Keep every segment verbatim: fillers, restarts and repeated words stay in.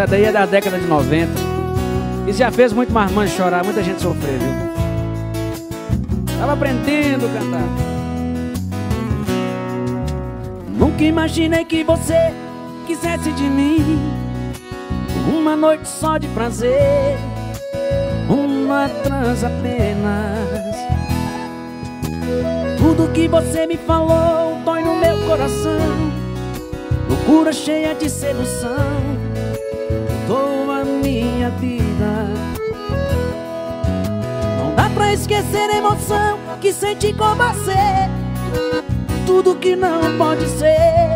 Essa daí é da década de noventa. Isso já fez muito marmanjo chorar, muita gente sofrer, viu? Tava aprendendo a cantar. Nunca imaginei que você quisesse de mim uma noite só de prazer, uma trans apenas. Tudo que você me falou dói no meu coração. Loucura cheia de sedução mudou a minha vida. Não dá pra esquecer a emoção que senti com você. Tudo que não pode ser.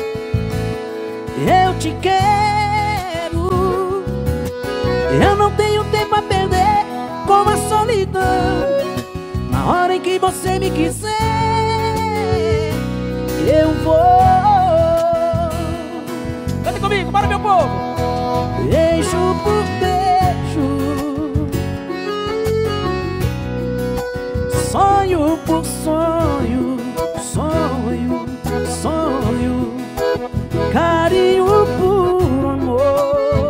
Eu te quero. Eu não tenho tempo a perder com a solidão. Na hora em que você me quiser, eu vou. Canta comigo, bora meu povo! Beijo por beijo, sonho por sonho, sonho, sonho, carinho por amor,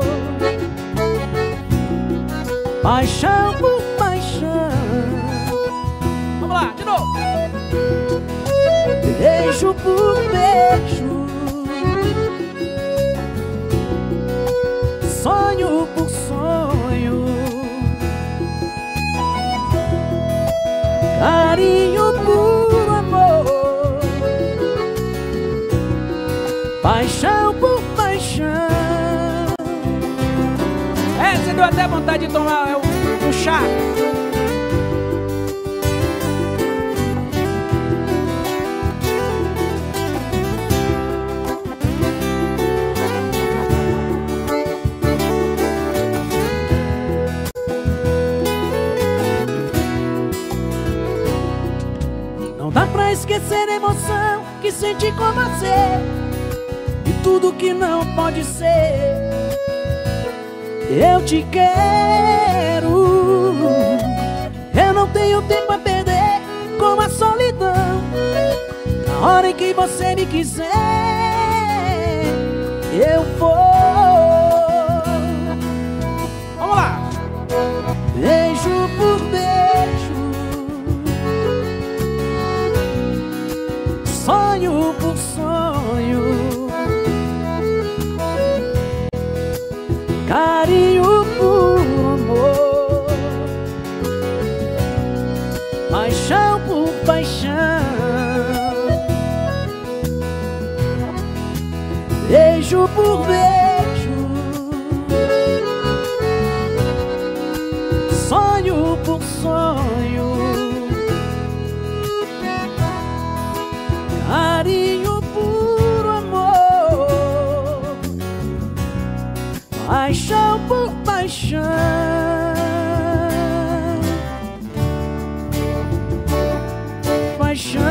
paixão por paixão. Vamos lá, de novo! Beijo por beijo, sonho por sonho, carinho por amor, paixão por paixão. É, você deu até vontade de tomar um, um chá. Dá pra esquecer a emoção que senti com você e tudo que não pode ser. Eu te quero. Eu não tenho tempo a perder com a solidão. Na hora em que você me quiser, eu vou. Vamos lá! Beijo por beijo, sonho por sonho, carinho por amor, paixão por paixão. Beijo por beijo, sonho por sonho, carinho por amor, paixão por paixão. Paixão.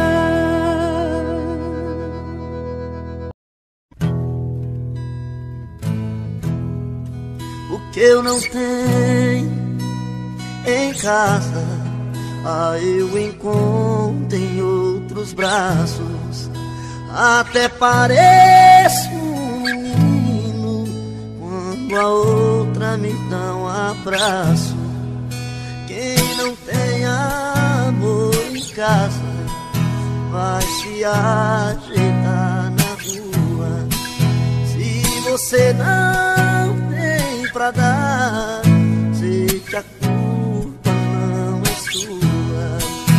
O que eu não tenho em casa, ah, eu encontro em outros braços. Até pareço um menino quando a outra me dá um abraço. Quem não tem amor em casa vai se ajeitar na rua. Se você não tem pra dar, sei que a culpa não é sua.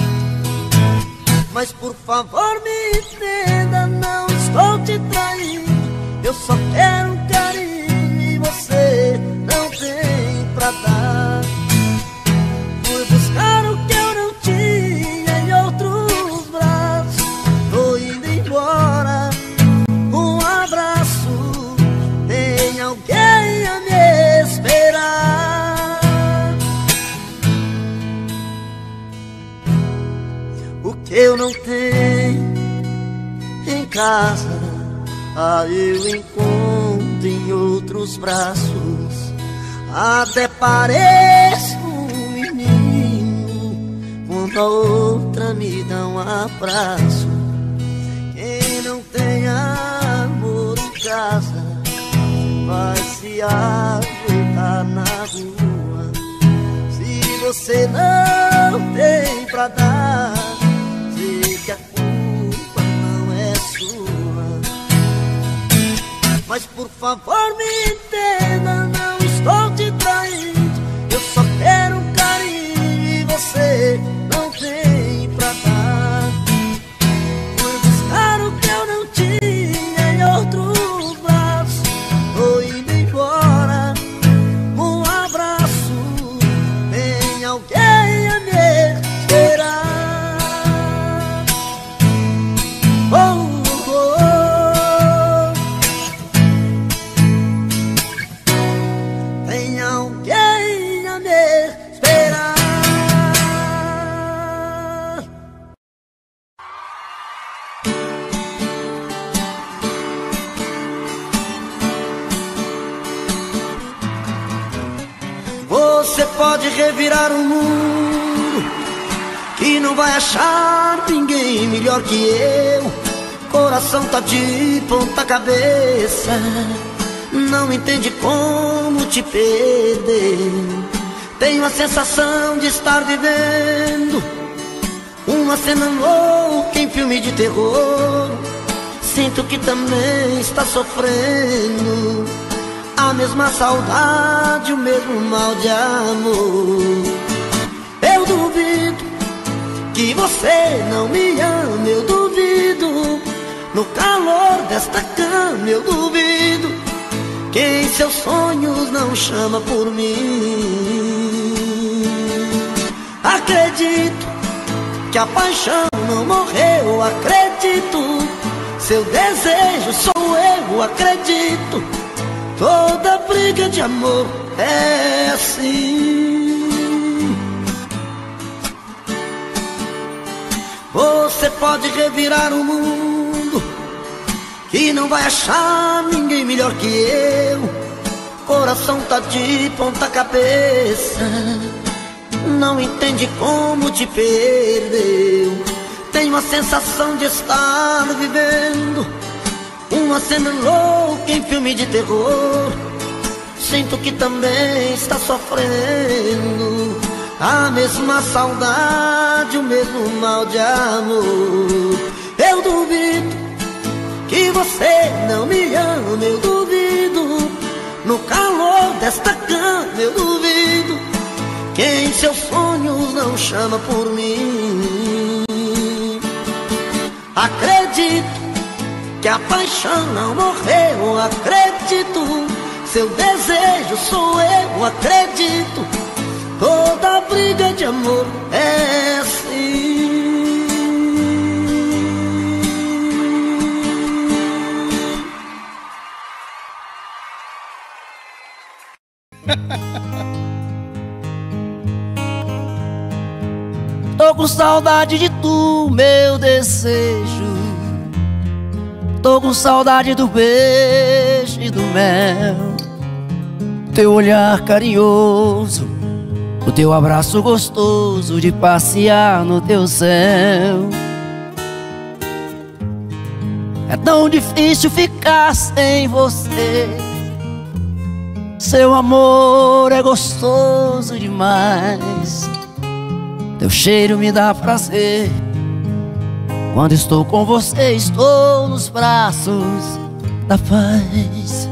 Mas por favor me entenda, não estou te traindo. Eu só quero um carinho e você não tem pra dar. Fui buscar o que eu não tinha em outros braços. Tô indo embora, um abraço. Tem alguém a me esperar. O que eu não tenho em casa, ah, eu encontro em outros braços. Até pareço um menino quando a outra me dá um abraço. Quem não tem amor em casa vai se se ajeitar na rua. Se você não tem pra dar, sei que a culpa não é sua. Mas por favor me entenda, não estou te traindo. Eu só quero um carinho e você não tem pra dar. Fui buscar o que eu não tinha em outro braço, tô indo embora, um abraço. Tem alguém a me esperar. Oh, oh, oh. Tem alguém a me esperar. Você pode revirar o mundo, que não vai achar ninguém melhor que eu. Coração tá de ponta cabeça, não entende como te perder. Tenho a sensação de estar vivendo uma cena louca em filme de terror. Sinto que também está sofrendo a mesma saudade, o mesmo mal de amor. Eu duvido que você não me ama, eu duvido. No calor desta cama eu duvido que em seus sonhos não chama por mim. Acredito que a paixão não morreu, acredito. Seu desejo sou eu, acredito. Toda briga de amor é assim. Você pode revirar o mundo, que não vai achar ninguém melhor que eu. Coração tá de ponta cabeça, não entende como te perdeu. Tenho a sensação de estar vivendo uma cena louca em filme de terror. Sinto que também está sofrendo a mesma saudade, o mesmo mal de amor. Eu duvido que você não me ama, eu duvido. No calor desta cama eu duvido que em seus sonhos não chama por mim. Acredito que a paixão não morreu, acredito. Seu desejo sou eu, acredito. Toda briga de amor é assim. Tô com saudade de tu, meu desejo. Tô com saudade do beijo e do mel, teu olhar carinhoso, o teu abraço gostoso de passear no teu céu. É tão difícil ficar sem você, seu amor é gostoso demais. Teu cheiro me dá prazer, quando estou com você estou nos braços da paz.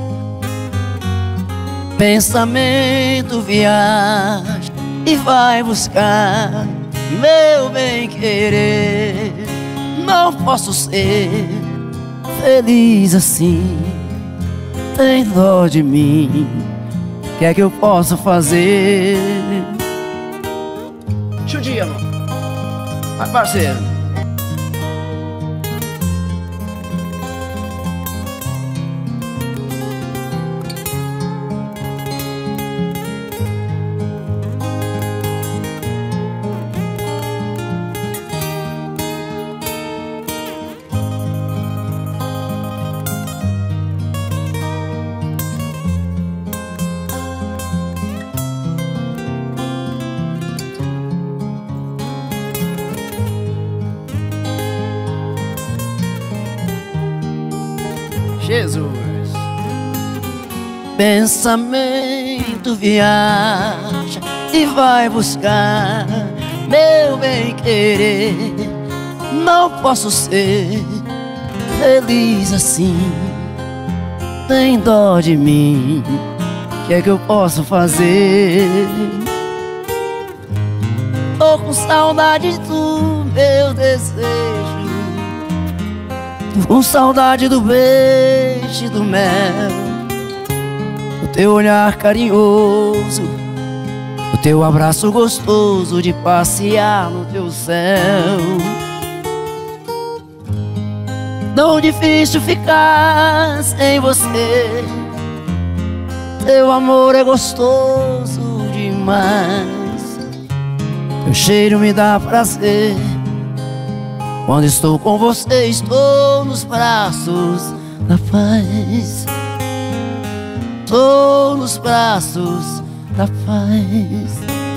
Pensamento viaja e vai buscar meu bem-querer. Não posso ser feliz assim, tem dó de mim, o que é que eu posso fazer? Judia, mano. Vai, parceiro. Jesus. pensamento viaja e vai buscar meu bem-querer. Não posso ser feliz assim, tem dó de mim, o que é que eu posso fazer? Tô com saudade do meu desejo, tô com saudade do beijo e do mel, do teu olhar carinhoso, do teu abraço gostoso de passear no teu céu. Tão difícil ficar sem você, teu amor é gostoso demais, teu cheiro me dá prazer. Quando estou com você, estou nos braços da paz. Estou nos braços da paz.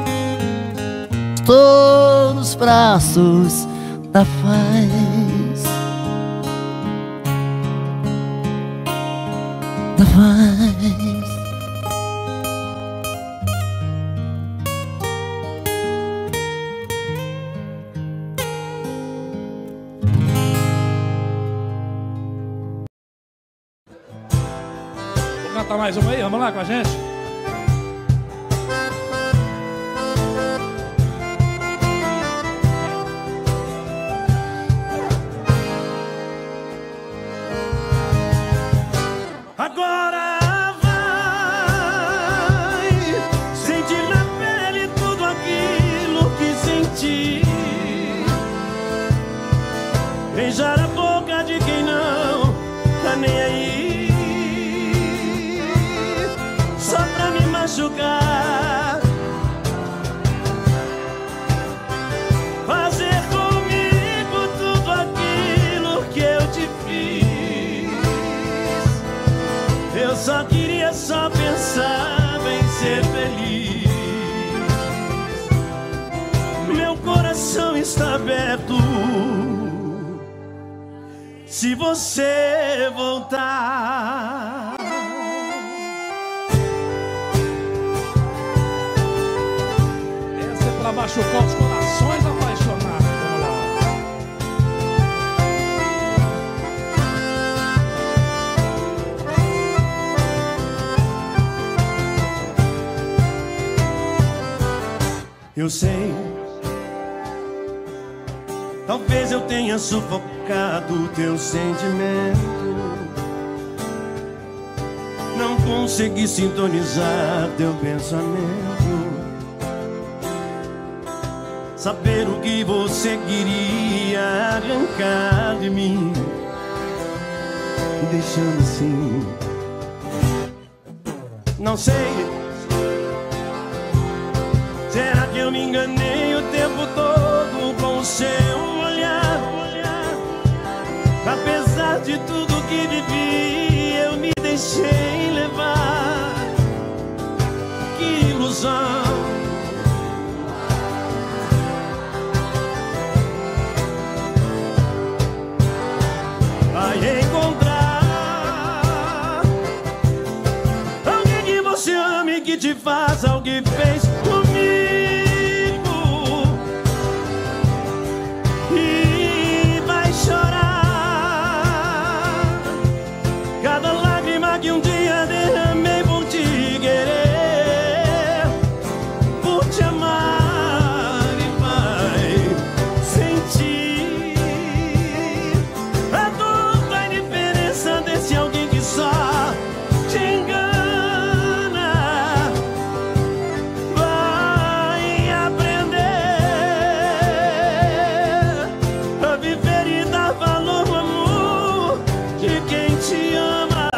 Estou nos braços da paz. Da paz. Vamos cantar mais uma aí? Vamos lá com a gente? Agora vai sentir na pele tudo aquilo que senti, beijar a boca de quem não tá nem aí, só pra me machucar, fazer comigo tudo aquilo que eu te fiz. Eu só queria só pensar em ser feliz. Meu coração está aberto se você voltar. Essa é pra machucar os corações apaixonados. Vamos lá. Eu sei, talvez eu tenha sufocado teu sentimento, não consegui sintonizar teu pensamento, saber o que você queria arrancar de mim, me deixando assim. Não sei, será que eu me enganei o tempo todo com o seu olhar? Apesar de tudo que vivi, eu me deixei levar. Que ilusão! Vai encontrar alguém que você ame, que te faça o que fez comigo. E vai chorar cada lágrima que um dia derramei por te querer, por te amar, e vai sentir a dor da indiferença desse alguém que só te engana. Vai aprender a viver e dar valor ao amor de quem te ama.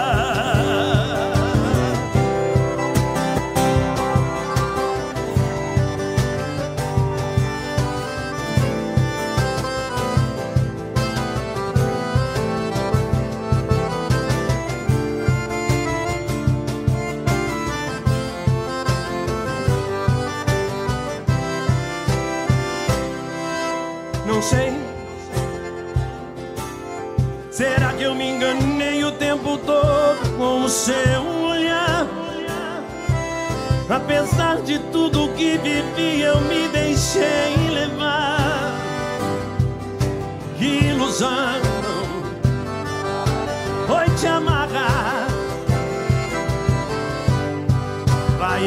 Não sei, será que eu me enganei o tempo todo com o seu olhar? Apesar de tudo que vivi, eu me deixei levar. Que ilusão foi te amarrar. Vai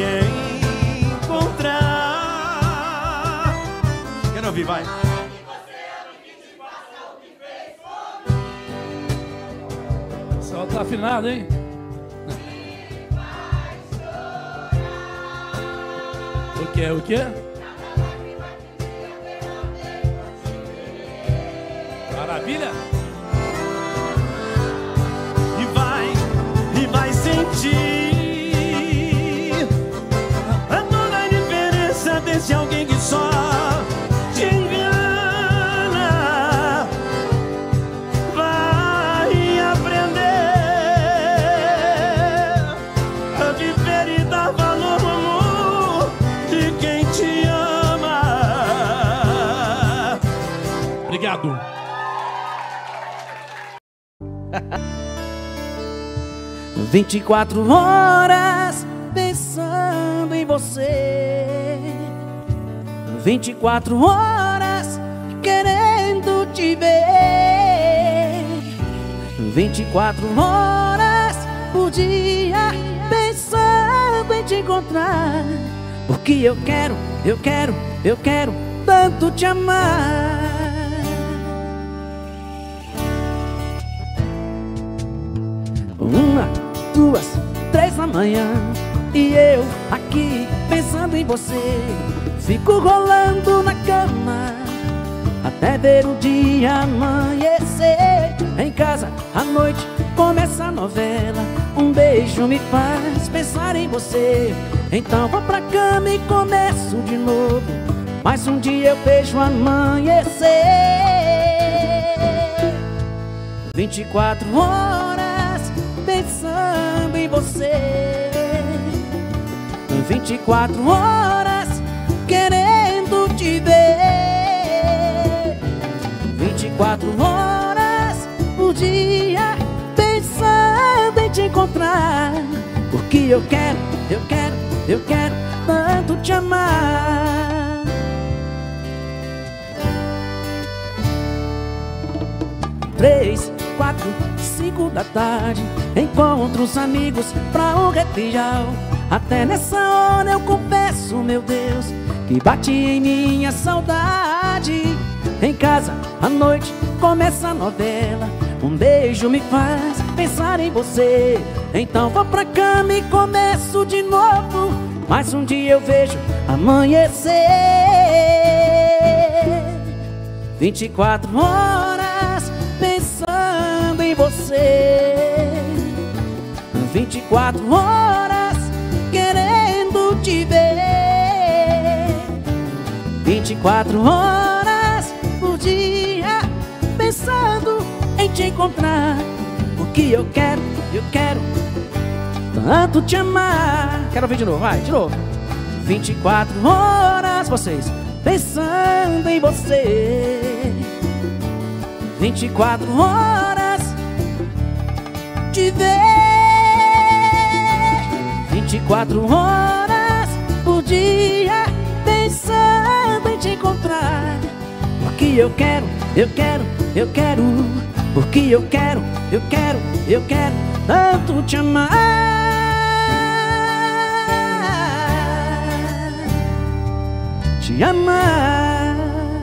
encontrar. Quero ouvir, vai. Só tá afinado, hein? O que é? O que é? Maravilha! E vai, e vai sentir a toda a diferença desse alguém que só te engana. Vai aprender a viver e dar valor ao amor de quem te ama. Obrigado. Vinte e quatro horas pensando em você, vinte e quatro horas querendo te ver, vinte e quatro horas por dia pensando em te encontrar. Porque eu quero, eu quero, eu quero tanto te amar. Uma, duas, três da manhã e eu aqui pensando em você. Fico rolando na cama até ver o dia amanhecer. Em casa à noite começa a novela, um beijo me faz pensar em você. Então vou pra cama e começo de novo, mas um dia eu vejo amanhecer. Vinte e quatro horas pensando em você, vinte e quatro horas querendo te ver, vinte e quatro horas por dia pensando em te encontrar. Porque eu quero, eu quero, eu quero tanto te amar. Três, quatro, cinco da tarde, encontro os amigos pra um refrial. Até nessa hora eu confesso, meu Deus, que bate em minha saudade. Em casa à noite começa a novela, um beijo me faz pensar em você. Então vou pra cama e começo de novo, mas um dia eu vejo amanhecer. Vinte e quatro horas pensando em você, vinte e quatro horas querendo te ver, vinte e quatro horas por dia pensando em te encontrar. Porque eu quero, eu quero tanto te amar. Quero ouvir de novo, vai, de novo. Vinte e quatro horas, vocês, pensando em você, vinte e quatro horas te ver, vinte e quatro horas por dia pensando em te encontrar. Porque eu quero, eu quero, eu quero. Porque eu quero, eu quero, eu quero tanto te amar. Te amar.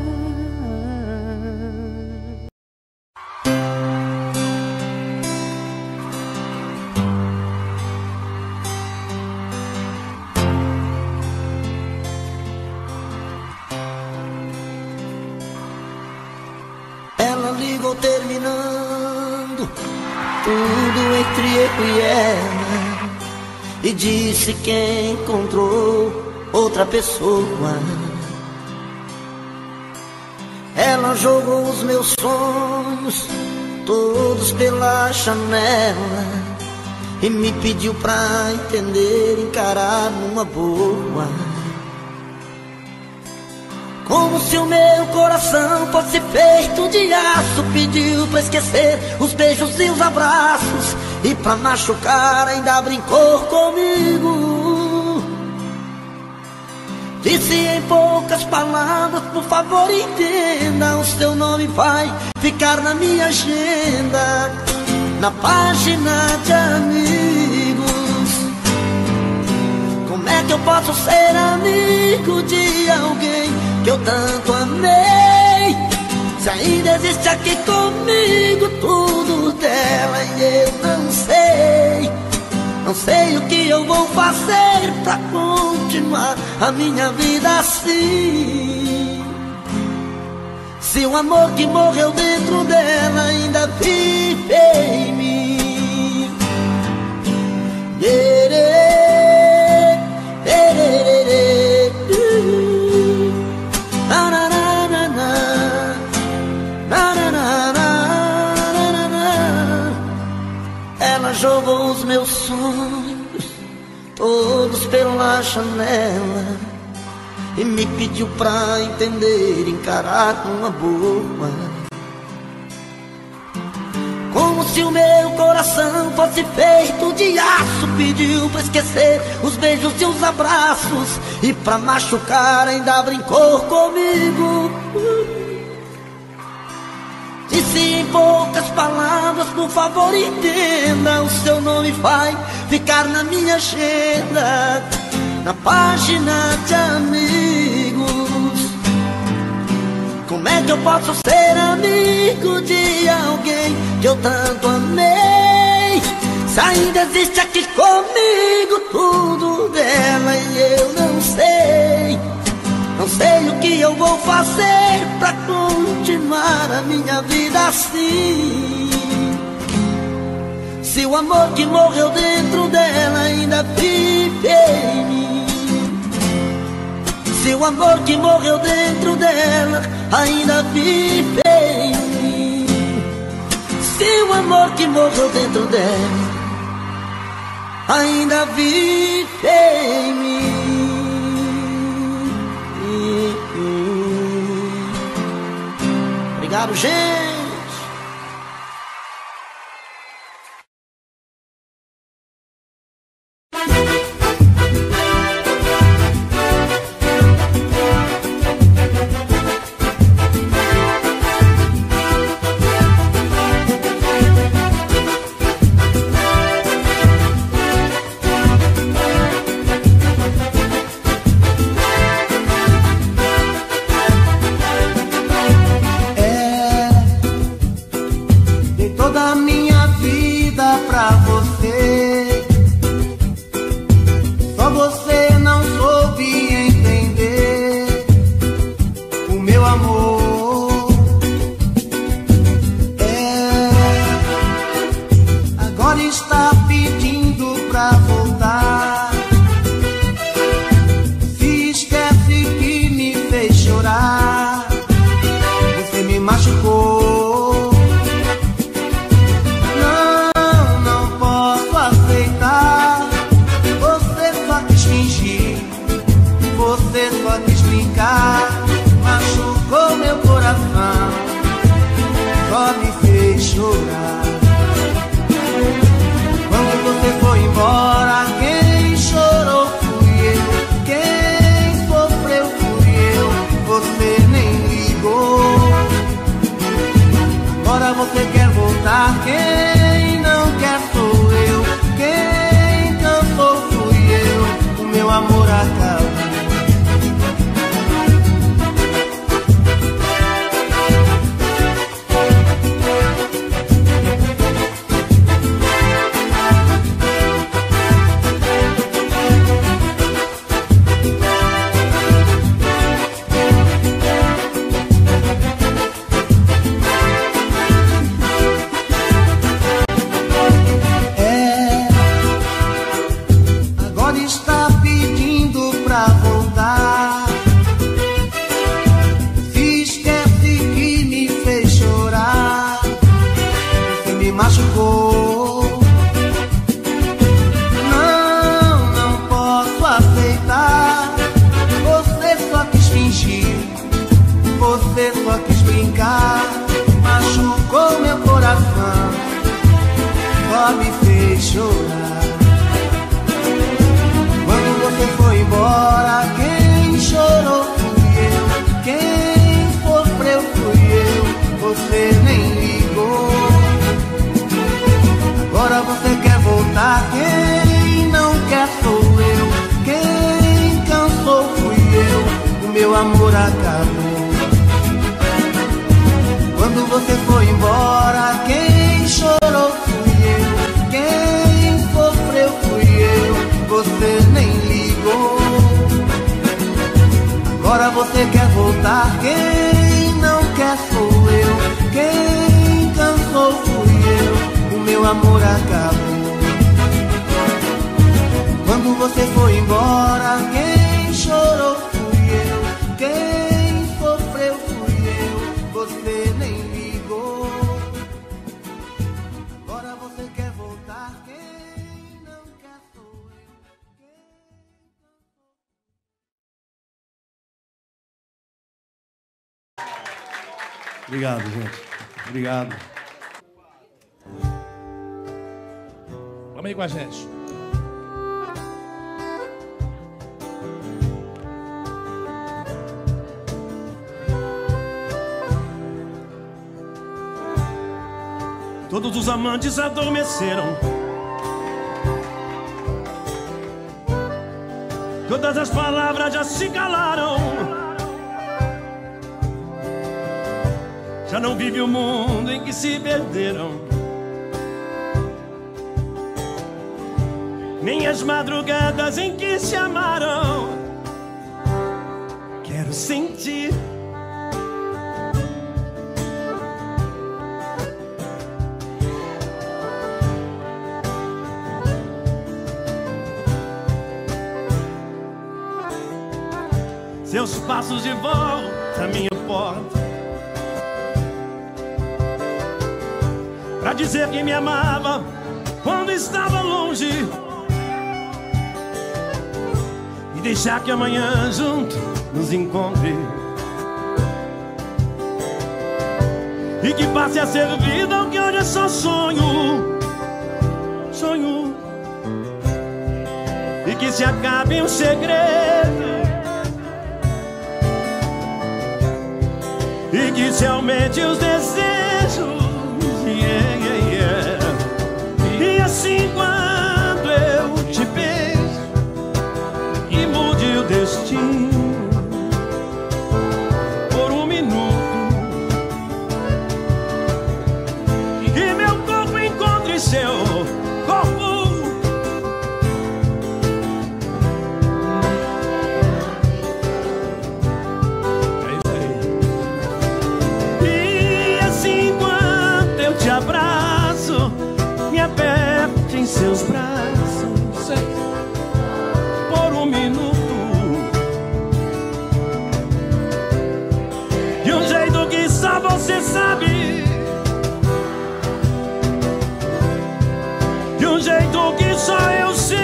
Ela ligou terminando tudo entre eu e ela e disse que encontrou outra pessoa. Ela jogou os meus sonhos todos pela janela e me pediu pra entender, encarar numa boa. Como se o meu coração fosse feito de aço, pediu pra esquecer os beijos e os abraços, e pra machucar ainda brincou comigo. Disse em poucas palavras, por favor entenda, o seu nome vai ficar na minha agenda, na página de amigos. Como é que eu posso ser amigo de alguém que eu tanto amei, se ainda existe aqui comigo tudo dela e eu não sei? Não sei o que eu vou fazer pra continuar a minha vida assim, se o amor que morreu dentro dela ainda vive em mim. Erê, erê, erê, na, na, na, na, na, na, na, na, na. Ela jogou os meus sonhos todos pela janela e me pediu pra entender, encarar com uma boa, como se o meu coração fosse feito de aço. Pediu pra esquecer os beijos e os abraços, e pra machucar ainda brincou comigo. Disse em poucas palavras, por favor entenda, o seu nome vai ficar na minha agenda, na página de amigos. Como é que eu posso ser amigo de alguém que eu tanto amei, se ainda existe aqui comigo tudo dela e eu não sei? Não sei o que eu vou fazer pra continuar a minha vida assim, se o amor que morreu dentro dela ainda vive em mim. Se o amor que morreu dentro dela ainda vive em mim. Se o amor que morreu dentro dela ainda vive em mim. Obrigado, gente. Quem não quer sou eu, quem cantou fui eu, o meu amor acabou. Machucou meu coração, só me fez chorar. Quando você foi embora, quem chorou acabou. Quando você foi embora, quem chorou fui eu, quem sofreu fui eu, você nem ligou. Agora você quer voltar, quem não quer sou eu, quem cansou fui eu, o meu amor acabou. Quando você foi embora, quem chorou fui eu, quem sofreu fui eu, você nem ligou. Agora você quer voltar, quem não quer sou eu, quem... Obrigado, gente. Obrigado. Vamos aí com a gente. Todos os amantes adormeceram. Todas as palavras já se calaram. Já não vive o mundo em que se perderam, nem as madrugadas em que se amaram. Quero sentir seus passos de volta à minha porta, pra dizer que me amava quando estava longe, e deixar que amanhã junto nos encontre, e que passe a ser vida o que hoje é só sonho, sonho, e que se acabe um segredo, e que se aumente os desejos, yeah, yeah, yeah. E assim quando eu te beijo e mude o destino por um minuto, e meu corpo encontre seu corpo, abraço, me aperte em seus braços por um minuto, de um jeito que só você sabe, de um jeito que só eu sei.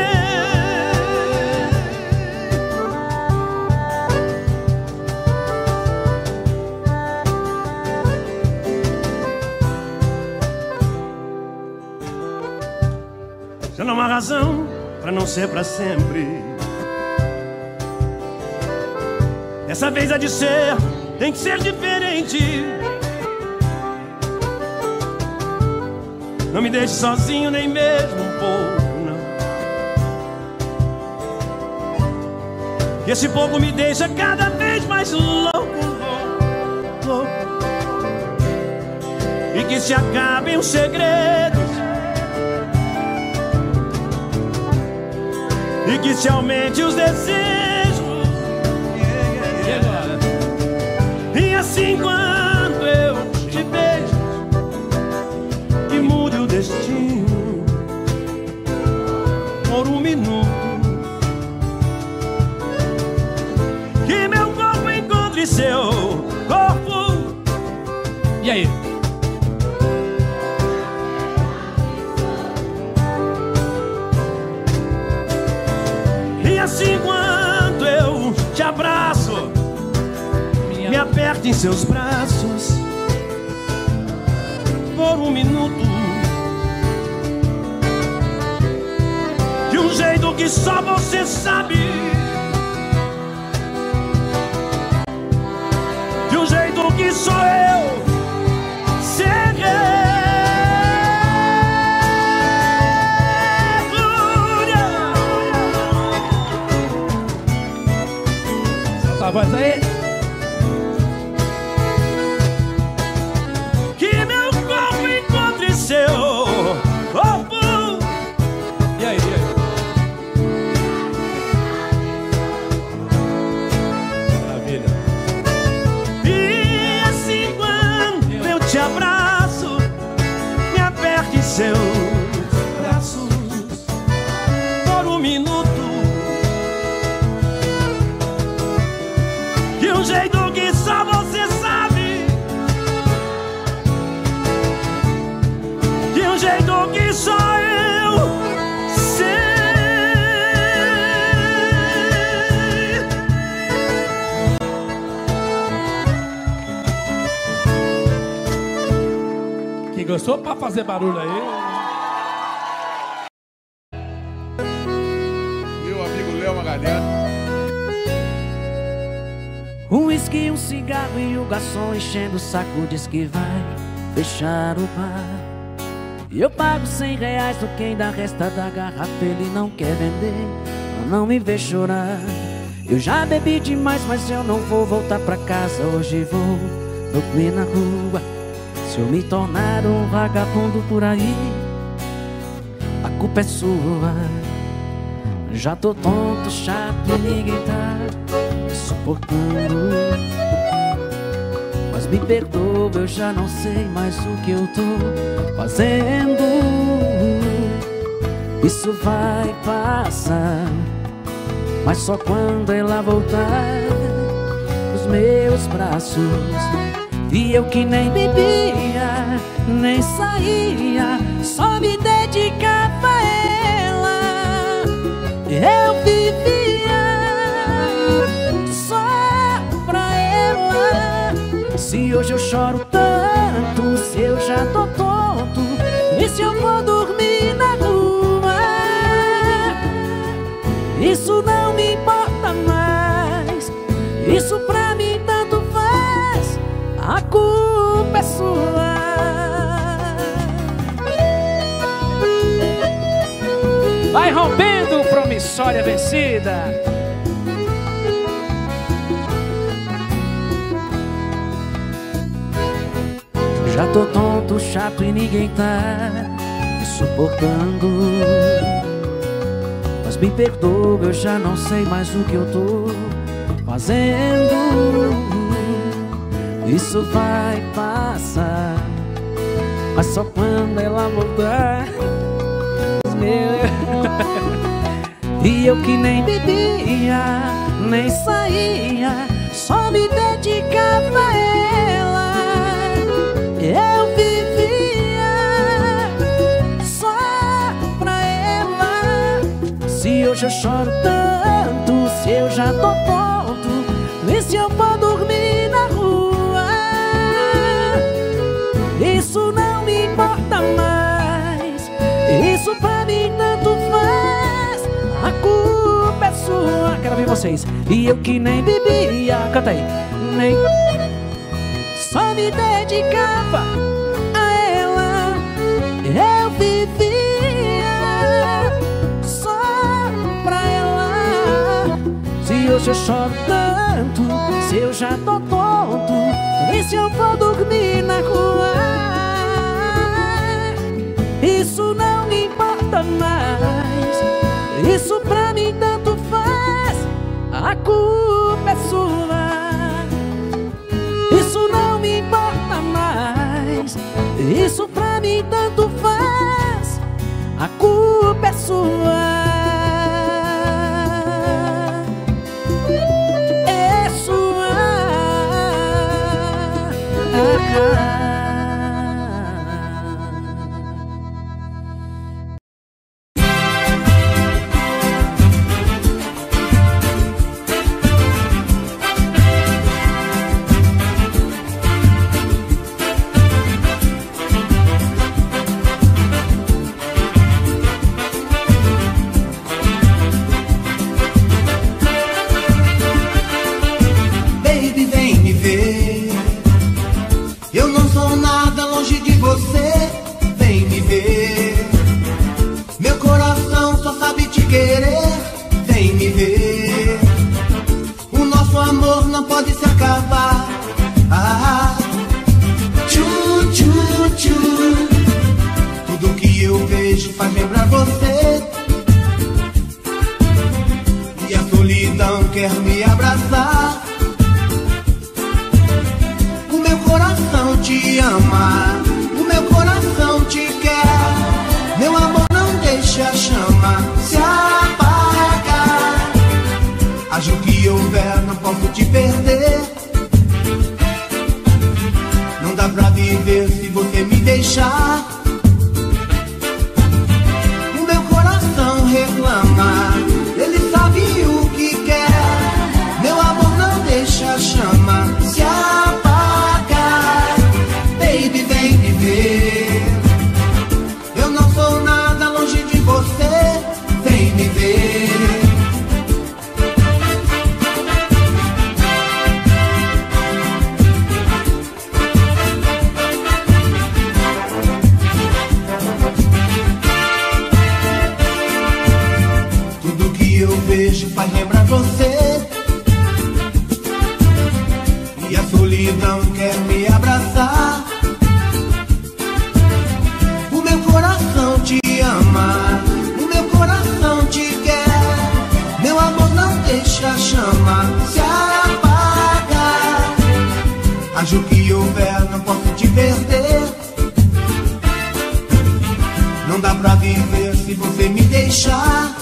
Já não há razão pra não ser pra sempre. Dessa vez há de ser, tem que ser diferente. Não me deixe sozinho nem mesmo um pouco, não. E esse pouco me deixa cada vez mais louco, louco, louco. E que se acabem os segredos, e que se aumente os desejos, yeah, yeah, yeah. E assim quando eu te beijo e mude o destino por um minuto, que meu corpo encontre seu corpo. E aí? Assim quando eu te abraço, me aperte em seus braços por um minuto, de um jeito que só você sabe, de um jeito que só eu sei. Solta a voz aí. um jeito que só você sabe, de um jeito que só eu sei. Quem gostou pra fazer barulho aí? Meu amigo Léo Magalhães. Um uísque, um cigarro e o garçom enchendo o saco diz que vai fechar o bar. E eu pago cem reais do que ainda resta da garrafa, ele não quer vender, pra não me ver chorar. Eu já bebi demais, mas eu não vou voltar pra casa, hoje vou dormir na rua. Se eu me tornar um vagabundo por aí, a culpa é sua. Já tô tonto, chato e ninguém tá suportando. Mas me perdoa, eu já não sei mais o que eu tô fazendo. Isso vai passar, mas só quando ela voltar nos meus braços. E eu que nem bebia, nem saía, só me dedicava a ela. Eu vivia só pra ela. Se hoje eu choro tanto, se eu já tô tonto, e se eu vou dormir na rua, isso não me importa mais. Isso pra mim tanto faz, a culpa é sua. Vai rompendo, promissória vencida. Já tô tonto, chato e ninguém tá me suportando. Mas me perdoa, eu já não sei mais o que eu tô fazendo. Isso vai passar, mas só quando ela voltar. E eu que nem bebia, nem saía, só me dedicava a ela. Eu vivia só pra ela. Se hoje eu choro tanto, se eu já tô tonto, e se eu for dormir na rua, isso não me importa mais. Isso pra mim tanto faz, a culpa é sua. Quero ouvir vocês. E eu que nem bebia, canta aí, nem só me dedicava a ela. Eu vivia só pra ela. Se hoje eu choro tanto, se eu já tô tonto, e se eu for dormir na rua, isso não me importa mais. Isso pra mim tanto faz, a culpa é sua. Isso não me importa mais. Isso pra mim tanto faz, a culpa é sua. É sua. Ah, Haja o que houver, não posso te perder. Não dá pra viver se você me deixar. O meu coração reclama, ele sabe o que quer. Meu amor não deixa a chama se apagar. Baby, vem me ver. Eu não sou nada longe de você. Vem me ver. Faz lembrar você, e a solidão quer me abraçar. O meu coração te ama, o meu coração te quer. Meu amor não deixa a chama se apagar. Haja o que houver, não posso te perder. Não dá pra viver se você me deixar.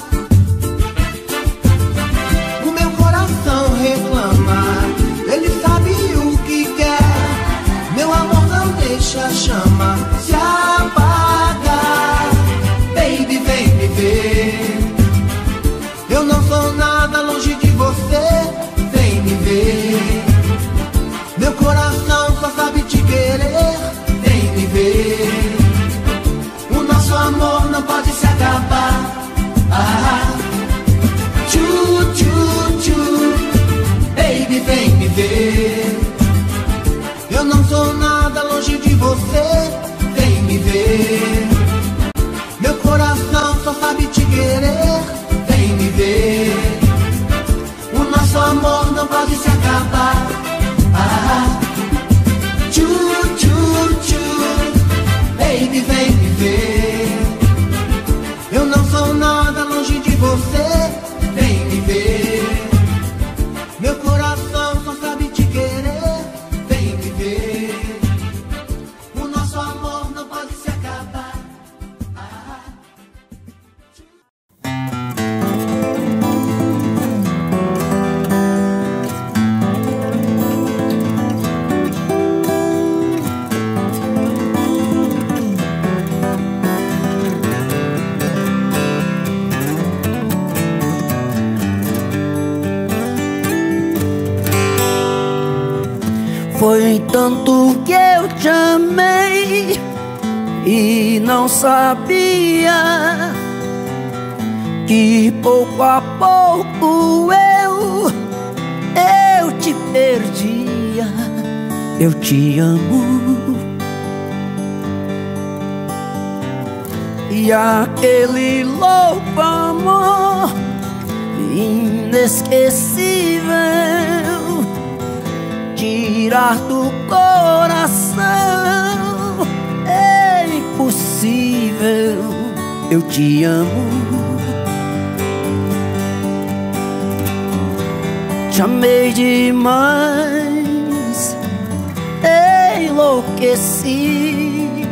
Reclama, ele sabe o que quer. Meu amor não deixa a chama se apagar. Baby, vem me ver. Eu não sou nada longe de você. Vem me ver. Meu coração só sabe te querer. Vem me ver. O nosso amor não pode se acabar. Ah, tchu, tchu, tchu. Baby, vem me ver. Eu não sou nada longe de você. Vem me ver. Meu coração só sabe te querer. Vem me ver. O nosso amor não pode se acabar. Ah, tchu, tchu, tchu. Baby, vem me ver. Eu não sou nada longe de você. Vem me ver. Meu coração só sabe te querer. Vem me ver. O nosso amor não pode se acabar. Ah. Foi tanto que eu te amei e não sabia que pouco a pouco eu, eu te perdia. Eu te amo. E aquele louco amor inesquecível tirar do coração é impossível. Eu te amo. Te amei demais, enlouqueci.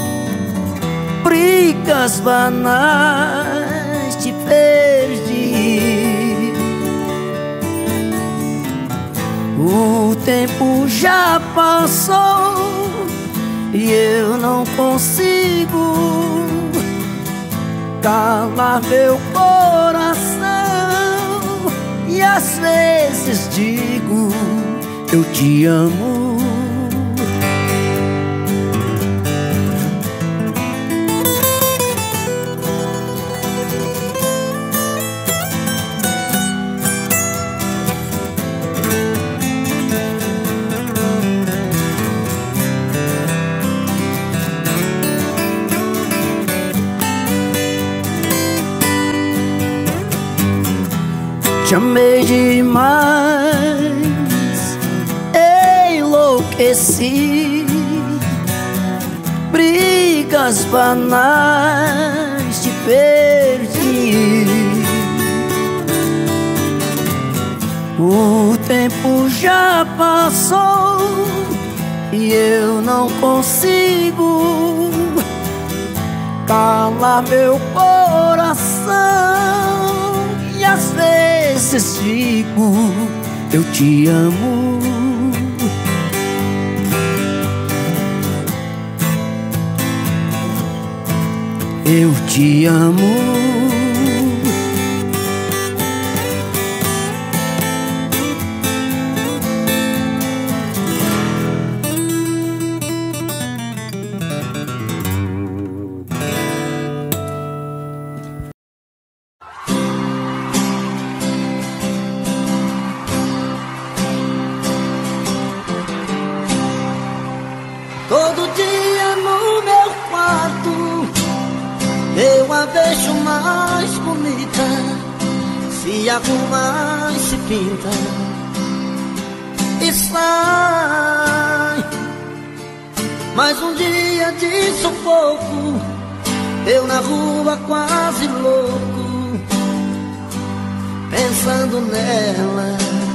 Brigas banais te perdi. O tempo já passou e eu não consigo calar meu coração. E às vezes digo, eu te amo. Te amei demais, enlouqueci. Brigas banais te perdi. O tempo já passou e eu não consigo calar meu coração. E às vezes necessito, eu te amo. Eu te amo. Todo dia no meu quarto eu a vejo mais bonita, se arruma e se pinta e sai. Mais um dia de sufoco, eu na rua quase louco, pensando nela.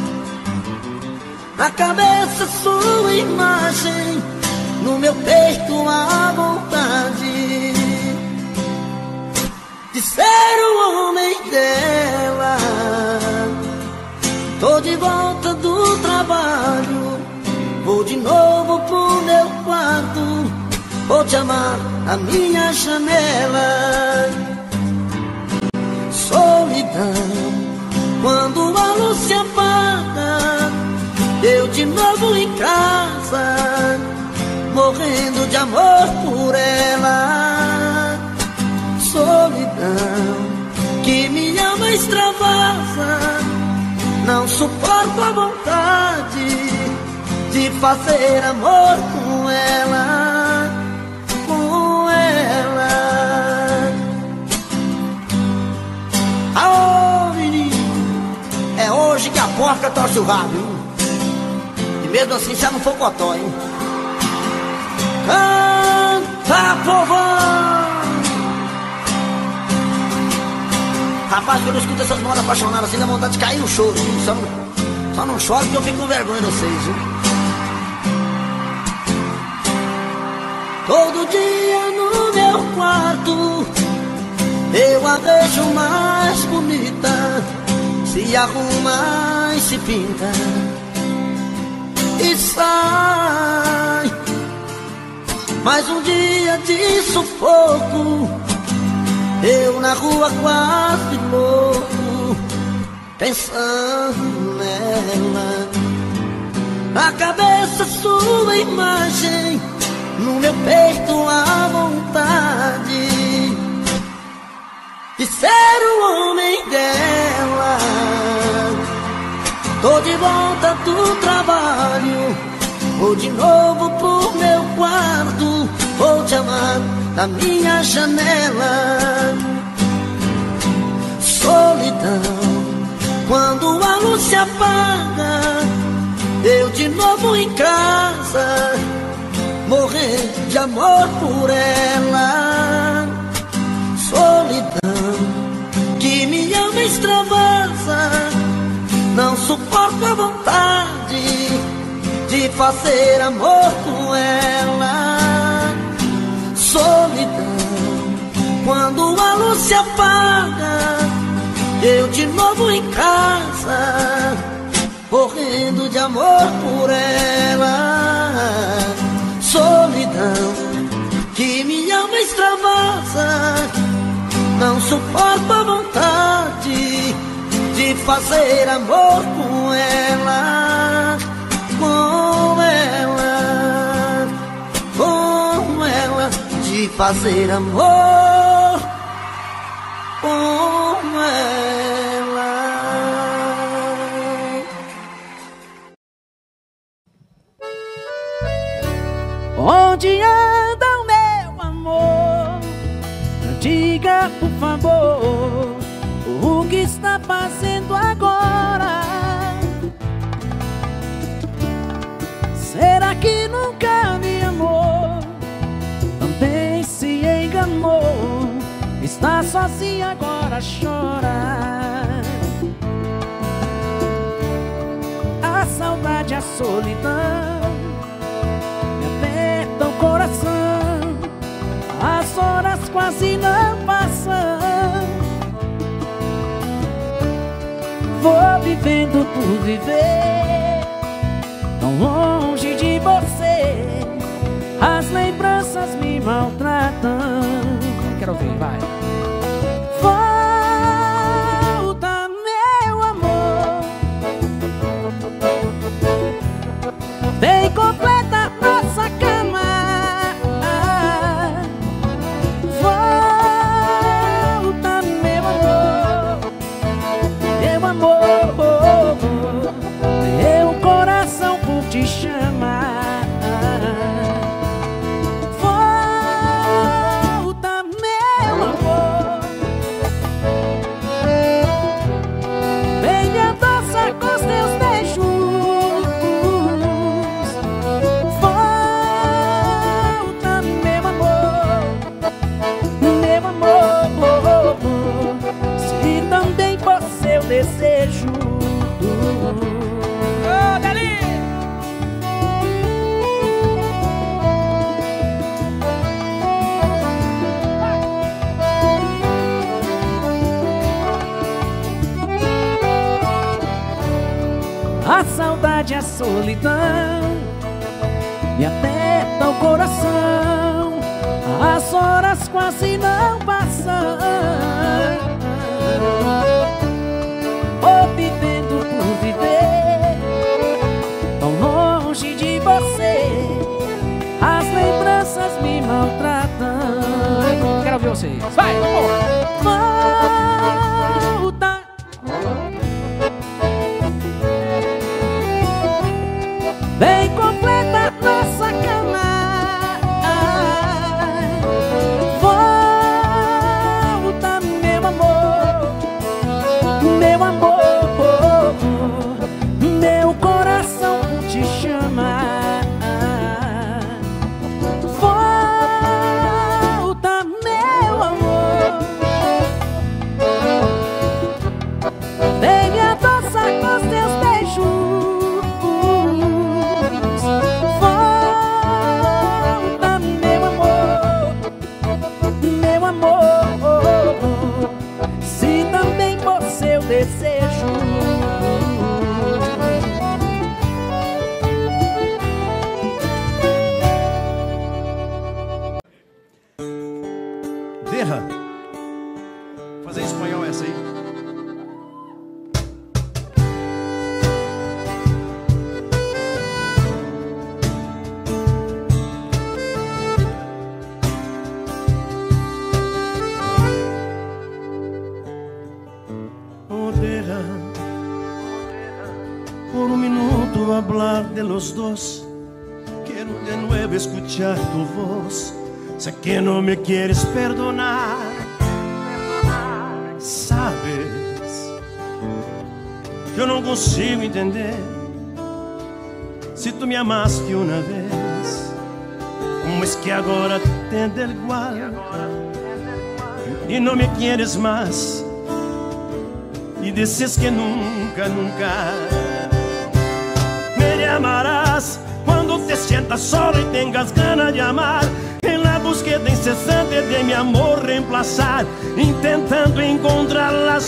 Na cabeça sua imagem, no meu peito a vontade de ser o homem dela. Tô de volta do trabalho, vou de novo pro meu quarto, vou te amar na minha janela. Solidão, quando a luz se apaga, eu de novo em casa, morrendo de amor por ela. Solidão, que me ama extravasa, não suporto a vontade de fazer amor com ela, com ela. Aô, menino, é hoje que a porca torce o rabo, hein? E mesmo assim já não for cotó, hein? Canta, povão! Rapaz, quando eu escuto essas modas apaixonadas assim, dá vontade de cair no choro, viu? Só não, só não choro porque eu fico com vergonha de vocês, viu? Todo dia no meu quarto eu a vejo mais bonita, se arruma e se pinta e sai. Mais um dia de sufoco, eu na rua quase louco, pensando nela. Na cabeça sua imagem, no meu peito a vontade de ser o homem dela. Tô de volta do trabalho, vou de novo pro meu quarto, vou te amar na minha janela. Solidão, quando a luz se apaga, eu de novo em casa, morrendo de amor por ela. Solidão, que me ama extravasa, não suporto a vontade de fazer amor com ela. Solidão, quando a luz se apaga, eu de novo em casa, morrendo de amor por ela. Solidão, que me ama extravasa, não suporto a vontade de fazer amor com ela, com ela, com ela, de fazer amor com ela. Onde anda o meu amor? Diga por favor, o que está fazendo agora? Será que nunca me amou? Também se enganou, está sozinha agora, chora. A saudade, a solidão me aperta o coração, as horas quase não passam. Vou vivendo por viver, tão longe de você. As lembranças me maltratam. Quero ouvir, vai. Volta, meu amor, vem completa nossa cama. Volta, meu amor, meu amor, meu coração por te chamar. Desejo. Oh, Dali! A saudade e a solidão me aperta o coração. As horas quase não passam. Vou vivendo por viver, tão longe de você. As lembranças me maltratam. Quero ouvir vocês. Vai, vamos! Volta, vem completa nossa cama. Volta, meu amor, meu amor, meu coração te chama. Volta, meu amor, vem me adoçar com os teus beijos. Volta, meu amor, meu amor, se também fosse eu desejo. Derra. Fazer em espanhol essa aí. Oh, deja por un minuto hablar de los dos. Quiero de nuevo escuchar tu voz. Sé que no me quieres perdonar. Sabes, yo no consigo entender. Si tú me amaste una vez, ¿cómo es que ahora te da igual? Y no me quieres más. Y dices que nunca, nunca me llamarás cuando te sientas solo y tengas ganas de amar. En la búsqueda incesante de mi amor reemplazar, intentando encontrar la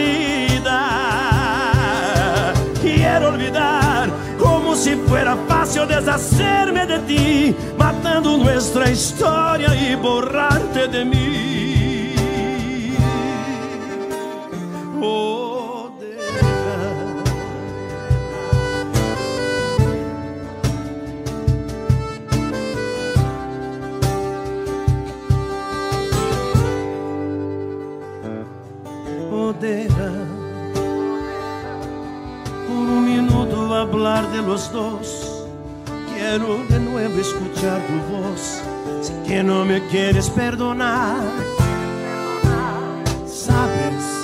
salida. Quiero olvidar como si fuera fácil deshacerme de ti, matando nuestra historia y borrarte de mí. Oh, deja. Oh, deja por un minuto hablar de los dos. Quiero de nuevo escuchar tu voz. Sé que no me quieres perdonar. Sabes,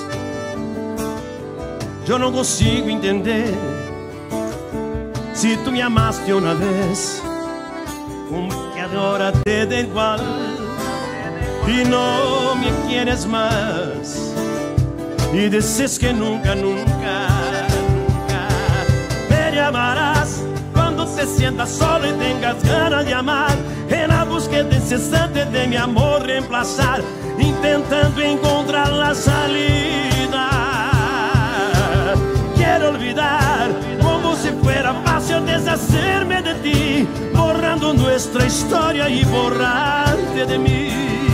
yo no consigo entender. Si tú me amaste una vez, como que ahora te da igual y no me quieres más. Y dices que nunca, nunca, nunca me llamarás cuando te sientas solo y tengas ganas de amar. En la búsqueda incesante de mi amor reemplazar, intentando encontrar la salida. quiero olvidar, como si fuera fácil deshacerme de ti, borrando nuestra historia y borrarte de mí.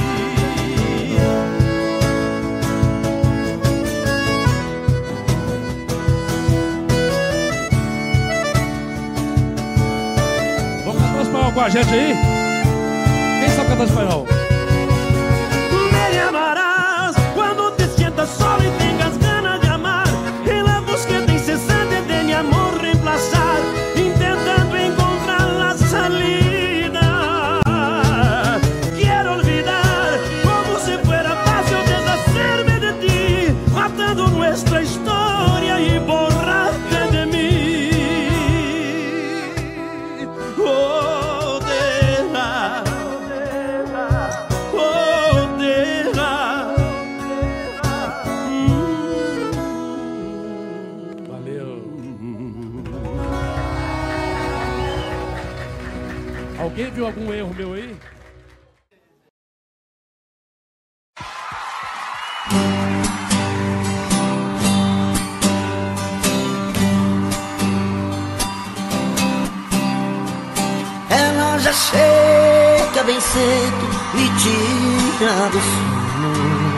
Vamos cantar espanhol com a gente aí? Quem sabe cantar espanhol? Me llamarás cuando te sientas solo y tengas ganas de amar, en la búsqueda incesante de mi amor reemplazar, intentando encontrar la salida. Quiero olvidar, como si fuera fácil deshacerme de ti, matando nuestra historia y borrarte de mí. Oh, deja, oh, deja. Valeu. Alguém viu algum erro meu aí? Ela já chega bem cedo, me tira do sono,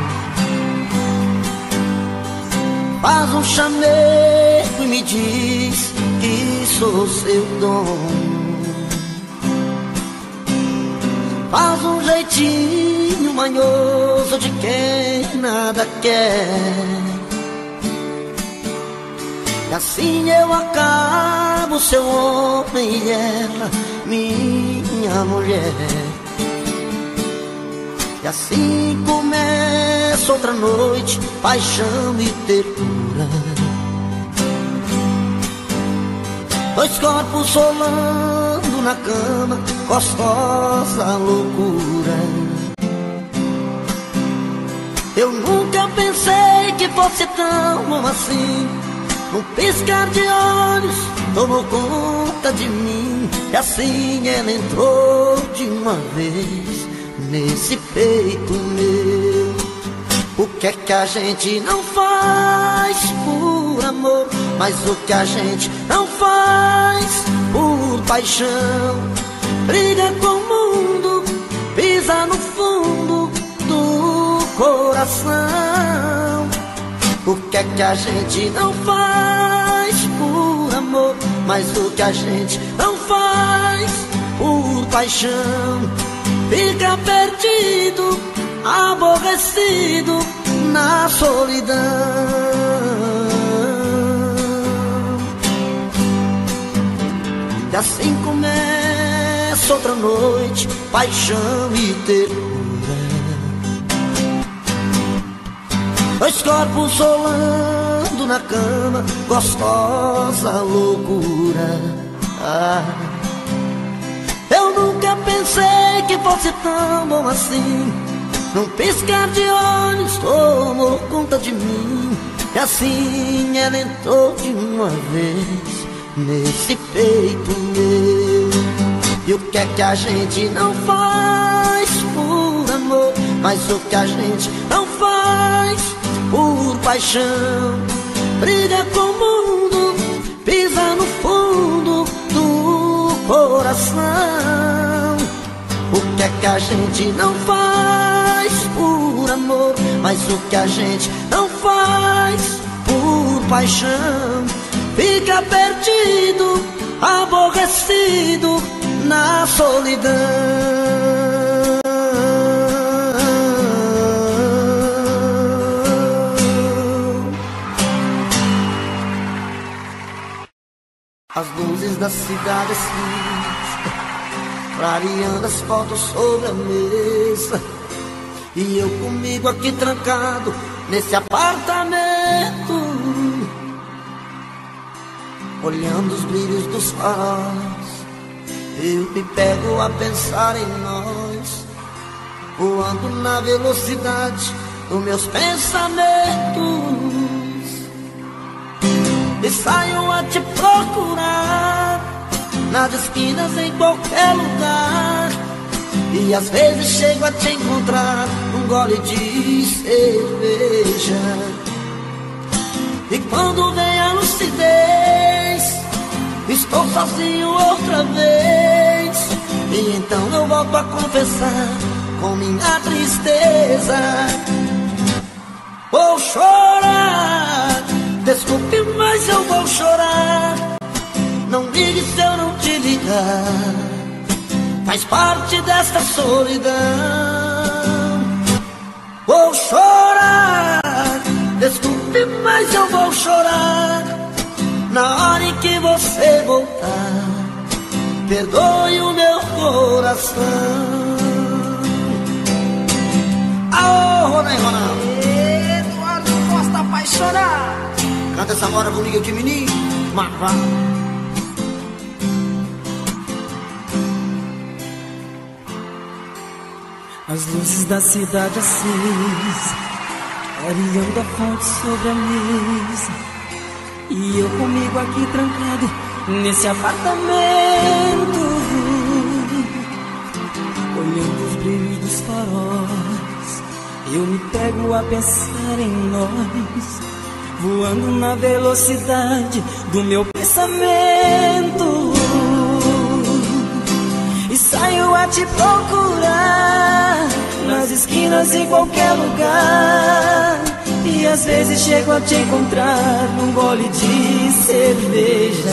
faz um chamego e me diz que sou seu dono. Faz um jeitinho manhoso de quem nada quer, e assim eu acabo seu homem e ela minha mulher. E assim começa outra noite, paixão e ternura, dois corpos rolando na cama, gostosa loucura. Eu nunca pensei que fosse tão bom assim, num piscar de olhos tomou conta de mim, e assim ela entrou de uma vez nesse peito meu. O que é que a gente não faz por amor, mas o que a gente não faz por paixão? Briga com o mundo, pisa no fundo do coração. O que é que a gente não faz por amor, mas o que a gente não faz por paixão? Fica perdido, aborrecido na solidão. E assim começa outra noite, paixão e ternura, dois corpos rolando na cama, gostosa loucura. Ah, eu nunca pensei que fosse tão bom assim, num piscar de olhos tomou conta de mim, e assim ela entrou de uma vez nesse peito meu. E o que é que a gente não faz por amor, mas o que a gente não faz por paixão? Briga com o mundo, pisa no fundo do coração. O que é que a gente não faz por amor, mas o que a gente não faz por paixão? Fica perdido, aborrecido na solidão. As luzes da cidade assim, clareando as fotos sobre a mesa, e eu comigo aqui trancado nesse apartamento, olhando os brilhos dos faróis. Eu me pego a pensar em nós, voando na velocidade dos meus pensamentos, e saio a te procurar nas esquinas, em qualquer lugar. E às vezes chego a te encontrar num gole de cerveja. E quando vem a lucidez, estou sozinho outra vez. E então eu volto a confessar com minha tristeza. Vou chorar, desculpe, mas eu vou chorar. Não ligue se eu não te ligar, faz parte desta solidão. Vou chorar, desculpe, mas eu vou chorar. Na hora em que você voltar, perdoe o meu coração. Aô, Ronei Ronaldo, Eduardo Costa apaixonado. canta essa hora comigo aqui, menino. Marvá. As luzes da cidade acesa, clareando a fonte sobre a mesa, e eu comigo aqui trancado nesse apartamento, olhando os brilhos dos faróis. Eu me pego a pensar em nós, voando na velocidade do meu pensamento, e saio a te procurar nas esquinas, em qualquer lugar. E às vezes chego a te encontrar num gole de cerveja.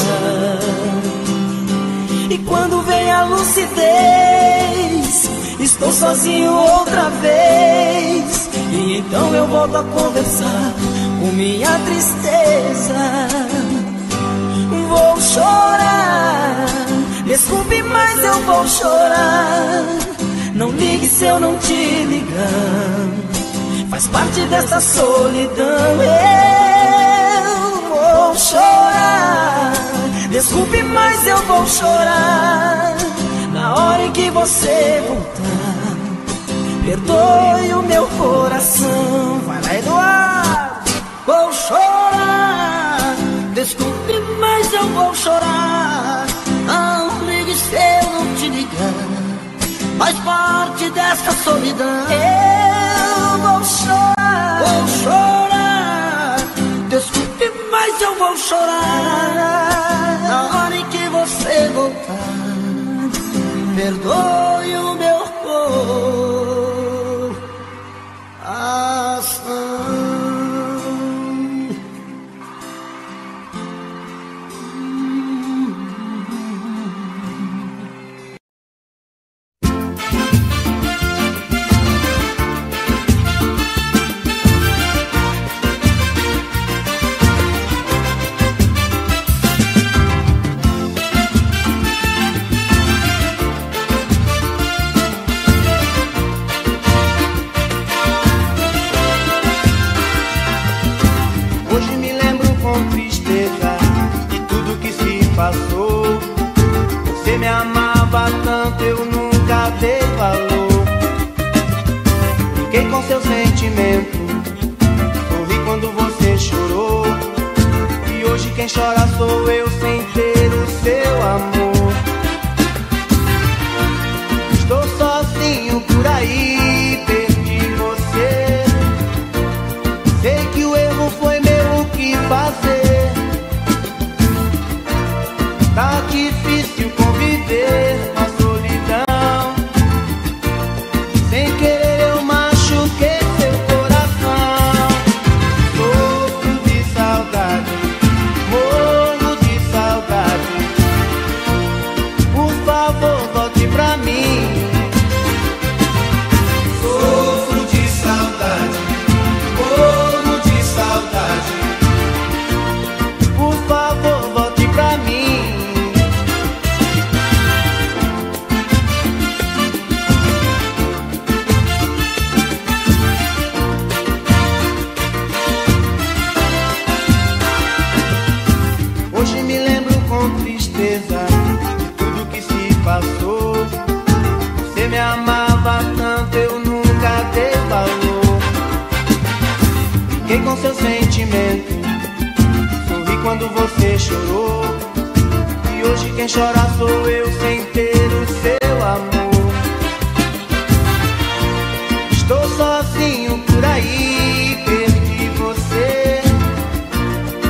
E quando vem a lucidez, estou sozinho outra vez. E então eu volto a conversar com minha tristeza. Vou chorar, desculpe, mas eu vou chorar. Não ligue se eu não te ligar, faz parte dessa solidão. Eu vou chorar, desculpe, mas eu vou chorar. Na hora em que você voltar, perdoe o meu coração. Vai lá, Eduardo. Vou chorar, desculpe, mas eu vou chorar. Não ligue se eu não te ligar, faz parte dessa solidão. Eu vou chorar, vou chorar, desculpe, mas eu vou chorar. Na hora em que você voltar, perdoe o meu coração. Você me amava tanto, eu nunca dei valor. Fiquei com seu sentimento, sorri quando você chorou. E hoje quem chora sou eu sem ter o seu amor. Estou sozinho por aí, perdi você. Sei que o erro foi meu, o que fazer? Tá difícil conviver na solidão. Sem querer eu machuquei seu coração. Sofro de saudade, morro de saudade. Por favor, volte pra mim. Sofro de saudade, morro de saudade. Por favor, volte pra mim. Hoje me lembro com tristeza de tudo que se passou. Você me amava tanto, eu nunca dei valor. Fiquei com seu sentimento, sorri quando você chorou. E hoje quem chora sou eu sem ter o seu amor. Estou sozinho por aí, perdi você.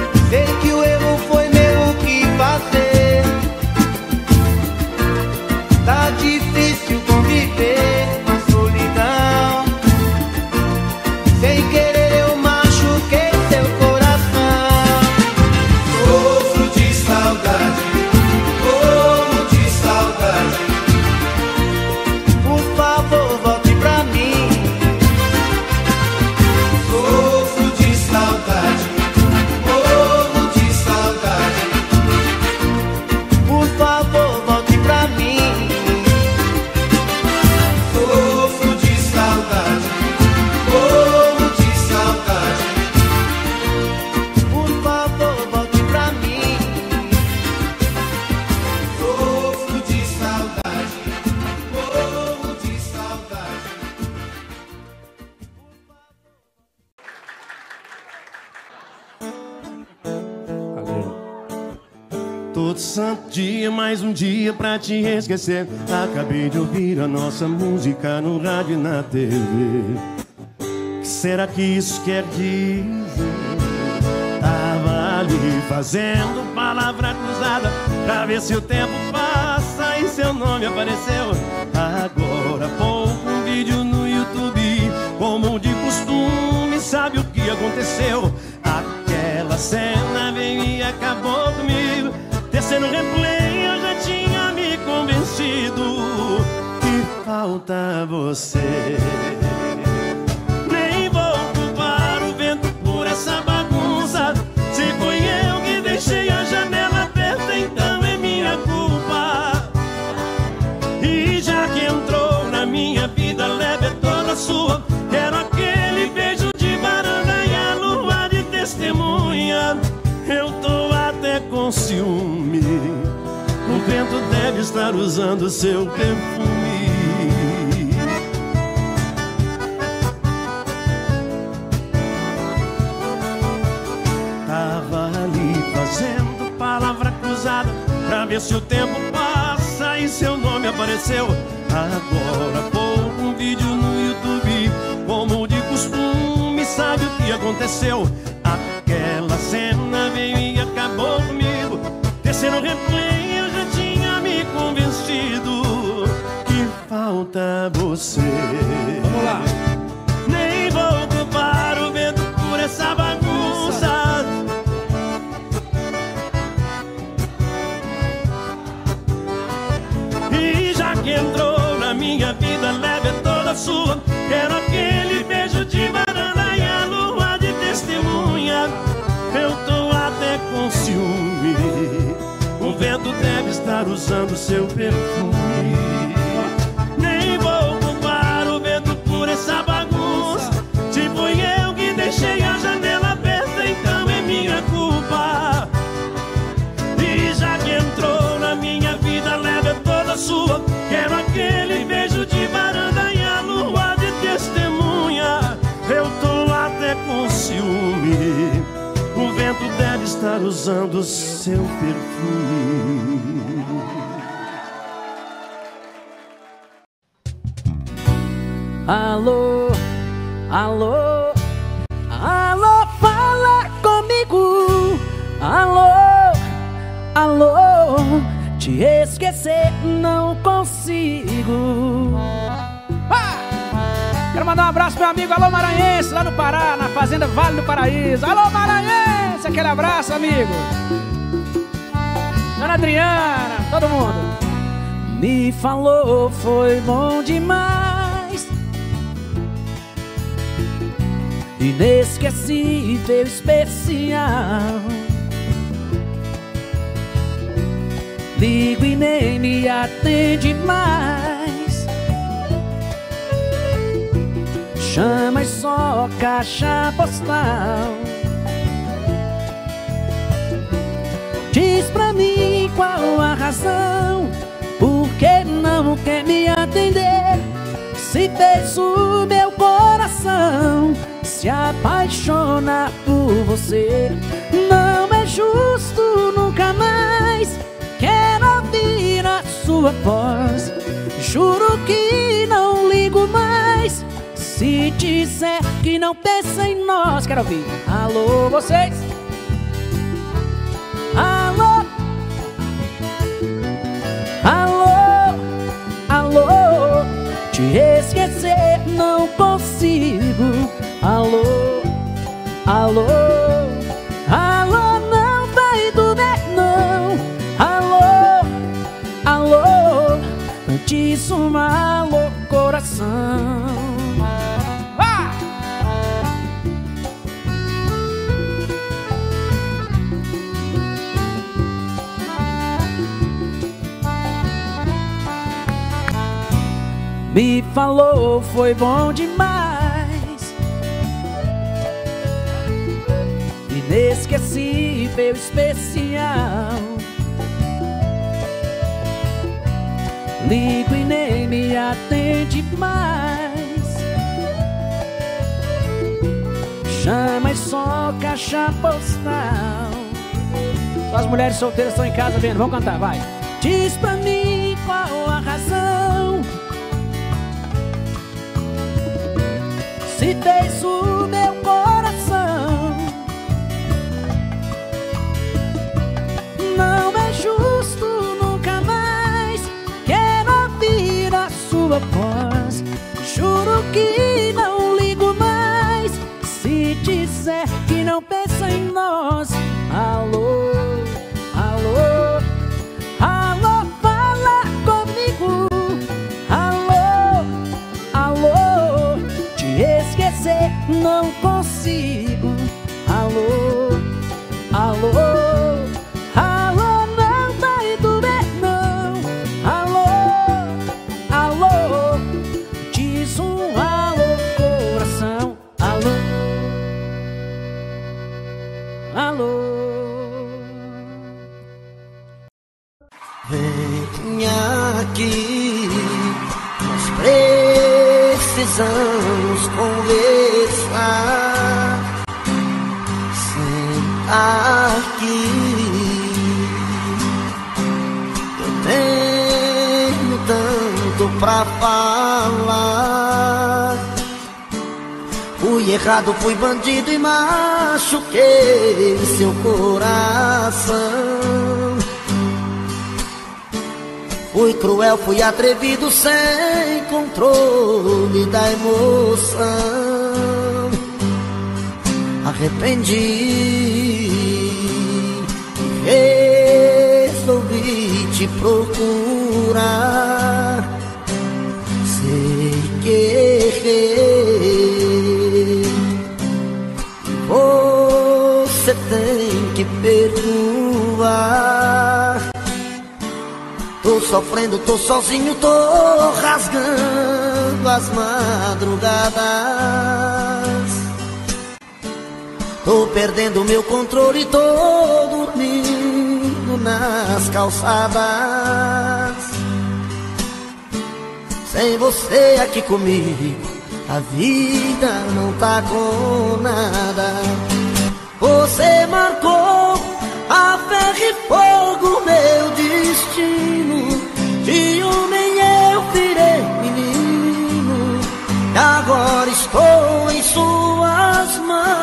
santo dia, mais um dia pra te esquecer. Acabei de ouvir a nossa música no rádio e na T V. Que será que isso quer dizer? Tava ali fazendo palavra cruzada pra ver se o tempo passa e seu nome apareceu. Agora há pouco um vídeo no YouTube, como de costume, sabe o que aconteceu? Aquela cena veio e acabou comigo. Terceiro replay eu já tinha me convencido que falta você. Nem vou culpar o vento por essa bagunça. Se foi eu que deixei a janela aberta, então é minha culpa. E já que entrou na minha vida, leve é toda sua. Quero aquele beijo de varanda e a lua de testemunha. Eu tô até com ciúme. O vento deve estar usando seu perfume. Tava ali fazendo palavra cruzada pra ver se o tempo passa e seu nome apareceu. Agora há pouco um vídeo no YouTube, como de costume, sabe o que aconteceu? Aquela cena veio e acabou comigo. Terceiro replay eu já tinha me convencido que falta você. Vamos lá. Nem vou culpar o vento por essa bagunça. E já que entrou na minha vida, leve é toda sua. Quero aquele beijo de varanda e a lua de testemunha. Eu tô até com ciúme. O vento deve estar usando seu perfume. Nem vou culpar o vento por essa bagunça. Se foi eu que deixei a janela aberta, então é minha culpa. E já que entrou na minha vida, leve é toda sua. Quero aquele beijo de varanda e a lua de testemunha. Eu tô até com ciúme. O vento deve estar usando seu perfume. Alô, alô, alô, fala comigo. Alô, alô, te esquecer não consigo. Ah! Quero mandar um abraço pro meu amigo Alô Maranhense, lá no Pará, na Fazenda Vale do Paraíso. Alô Maranhense, aquele abraço, amigo. Dona Adriana, todo mundo. Me falou, foi bom demais, inesquecível, especial. Ligo e nem me atende mais. Chamas só caixa postal. Diz pra mim qual a razão, por que não quer me atender? Se fez o meu coração se apaixonar por você. Não é justo, nunca mais quero ouvir a sua voz. Juro que não ligo mais se disser que não pensa em nós. Quero ouvir. Alô, vocês. Alô, alô, alô, te esquecer não consigo. Alô, alô, alô, não vai doer não. Alô, alô, antes um alô coração. Ah! Me falou, foi bom demais, inesquecível, especial. Ligo e nem me atende mais. Chamas só caixa postal. Só as mulheres solteiras estão em casa vendo. Vamos cantar, vai. Diz pra mim qual a razão, se tens o meu coração. Não é justo, nunca mais quero ouvir a sua voz. Juro que não ligo mais se disser que não pensa em nós. Alô, alô, alô, fala comigo. Alô, alô, te esquecer não consigo. Alô, alô, alô, não vai doer não. Alô, alô, diz um alô, coração. Alô, alô. Venha aqui, nós precisamos conversar. Senta aqui, eu tenho tanto pra falar. Fui errado, fui bandido e machuquei seu coração. Fui cruel, fui atrevido, sem controle da emoção. Arrependi, resolvi te procurar. Sei que errei, você tem que perdoar. Tô sofrendo, tô sozinho, tô rasgando as madrugadas. Tô perdendo meu controle, tô dormindo nas calçadas. Sem você aqui comigo, a vida não tá com nada. Você marcou a ferro e fogo meu destino. De homem eu virei menino, e agora estou em suas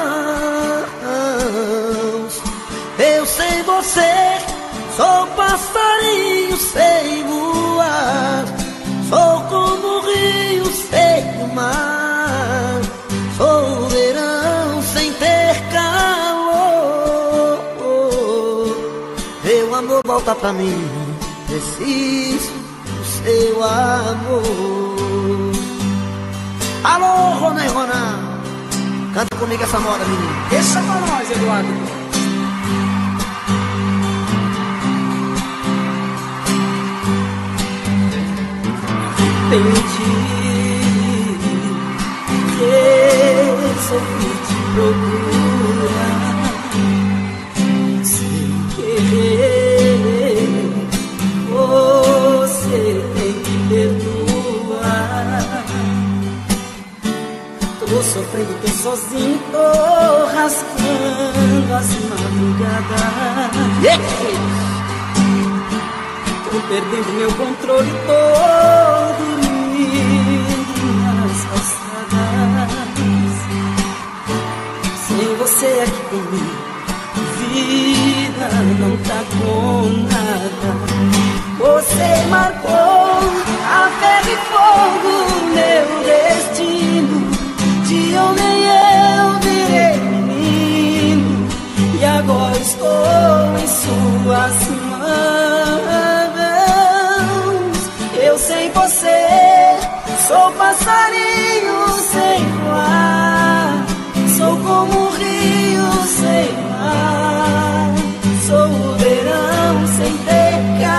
mãos. Eu sem você sou passarinho sem voar. Sou como o rio sem o mar. Sou o verão sem ter calor. Meu amor, volta pra mim, preciso do seu amor. Alô, Rona e Rona, canta comigo essa moda, menino. Deixa pra nós, Eduardo. Entendi, resolvi te procurar. Sem querer, você tem que perdoar. Tô sofrendo, tô sozinho, tô rasgando as madrugadas. Yeah. Tô perdendo meu controle, tô dormindo nas calçadas. Sem você aqui comigo, vida não tá com nada. Você marcou a ferro e fogo meu destino. De homem eu virei menino, e agora estou em suas mãos. Eu sem você sou passarinho sem voar. Sou como o rio sem mar. Sou o verão sem ter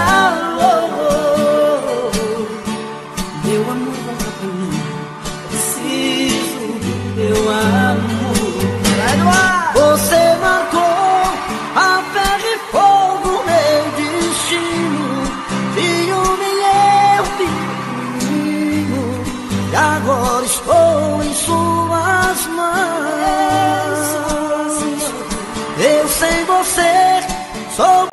calor. Meu amor, volta pra mim, preciso do teu amor. Você marcou a ferro e fogo meu destino. De homem eu menino, e agora estou em suas mãos. Eu sem você sou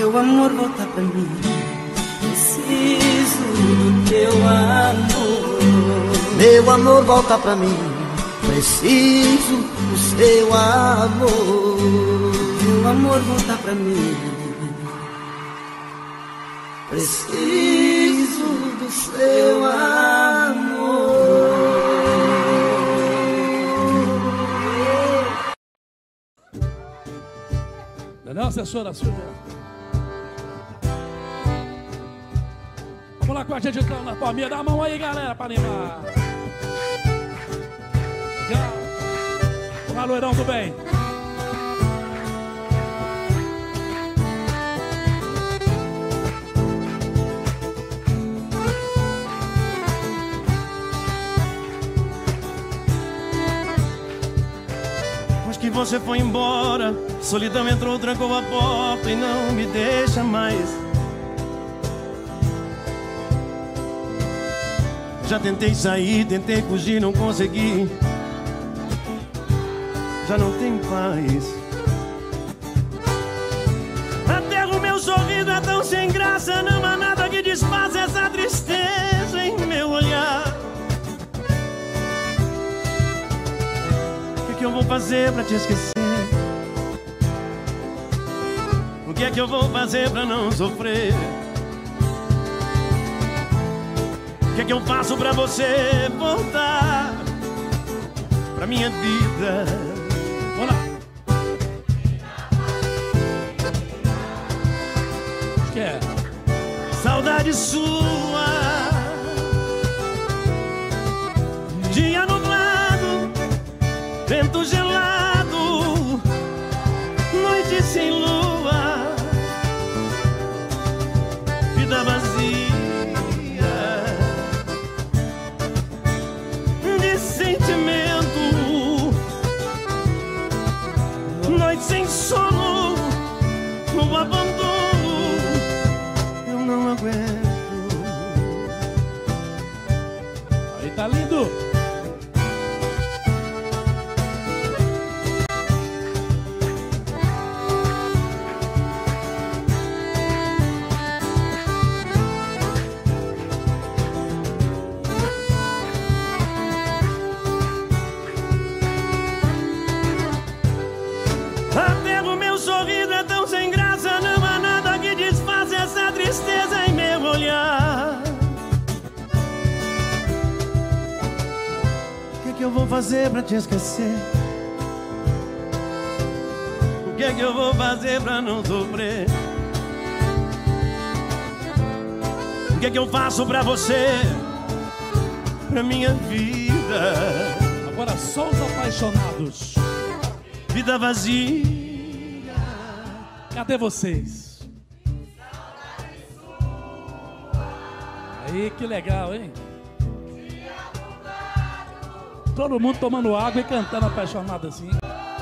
Meu amor, volta pra mim. Preciso do teu amor. Meu amor, volta pra mim. Preciso do seu amor. Meu amor, volta pra mim. Preciso do seu amor. Não, assessora sua. Vamos lá com a gente então na palminha. Dá a mão aí, galera, pra animar. Legal. Olá, loirão, tudo bem? Que você foi embora, solidão entrou, trancou a porta e não me deixa mais. Já tentei sair, tentei fugir, não consegui. Já não tenho paz. Até o meu sorriso é tão sem graça, não há nada que desfaça essa tristeza em meu olhar. O que eu vou fazer pra te esquecer? O que é que eu vou fazer pra não sofrer? O que é que eu faço pra você voltar pra minha vida? Vamos lá. Acho que é. Saudade sua. Dia nublado, vento gelado, noite sem lua, vida vazia de sentimento, noite sem sono, no abandono, eu não aguento. Aí tá lindo. O que é que eu vou fazer pra te esquecer? O que é que eu vou fazer pra não sofrer? O que é que eu faço pra você, pra minha vida? Agora só os apaixonados. Vida vazia. Cadê vocês? Aí, que legal, hein? Todo mundo tomando água e cantando apaixonado assim.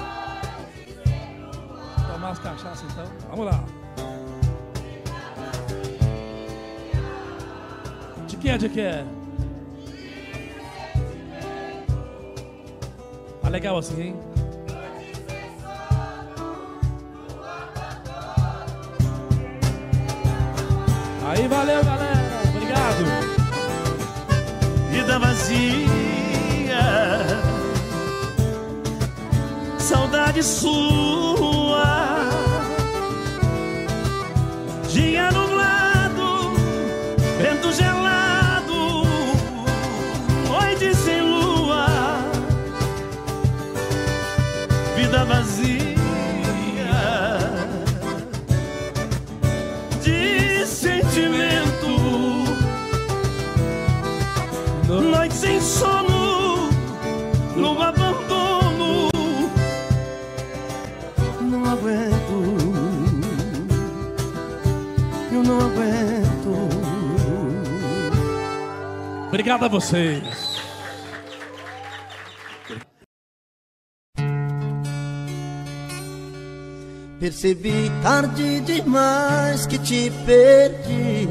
Tomar as cachaças então. Vamos lá. De que é, de que é? Tá legal assim, hein? Aí, valeu, galera. Obrigado. Vida vazia, saudade sua. Dia nublado, vento gelado, noite sem lua, vida vazia de sentimento, noite sem sono, no abandono, não aguento, eu não aguento. Obrigado a vocês. Percebi tarde demais que te perdi.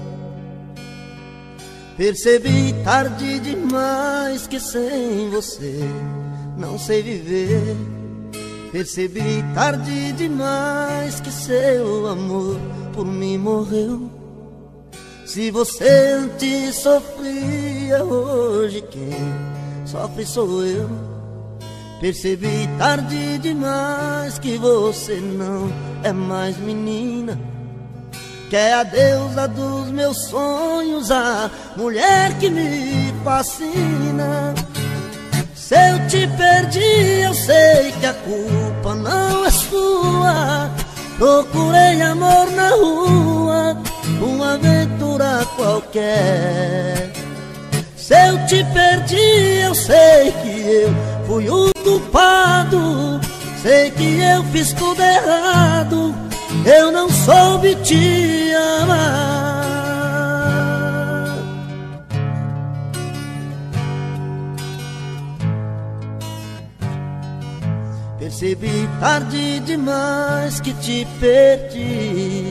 Percebi tarde demais que sem você não sei viver. Percebi tarde demais que seu amor por mim morreu. Se você antes sofria, hoje quem sofre sou eu. Percebi tarde demais que você não é mais menina, que é a deusa dos meus sonhos, a mulher que me fascina. Se eu te perdi, eu sei que a culpa não é sua. Procurei amor na rua, uma aventura qualquer. Se eu te perdi, eu sei que eu fui o culpado. Sei que eu fiz tudo errado, eu não soube te amar. Percebi tarde demais que te perdi.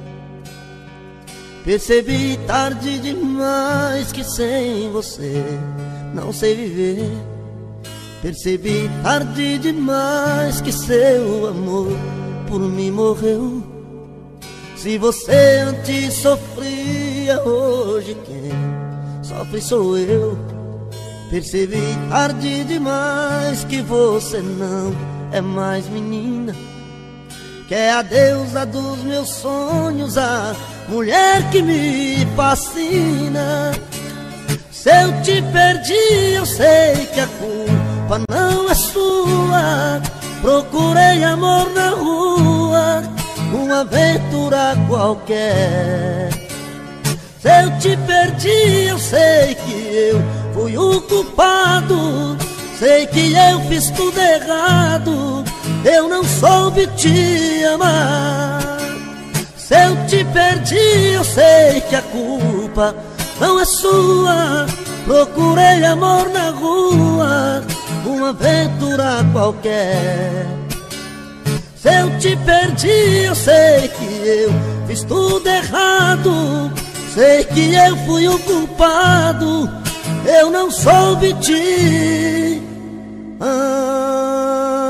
Percebi tarde demais que sem você não sei viver. Percebi tarde demais que seu amor por mim morreu. Se você antes sofria, hoje quem sofre sou eu. Percebi tarde demais que você não é mais menina, que é a deusa dos meus sonhos, a mulher que me fascina. Se eu te perdi, eu sei que a culpa não é sua. Procurei amor na rua, uma aventura qualquer. Se eu te perdi, eu sei que eu fui o culpado. Sei que eu fiz tudo errado, eu não soube te amar. Se eu te perdi, eu sei que a culpa não é sua. Procurei amor na rua, uma aventura qualquer. Se eu te perdi, eu sei que eu fiz tudo errado. Sei que eu fui o culpado, eu não soube te amar.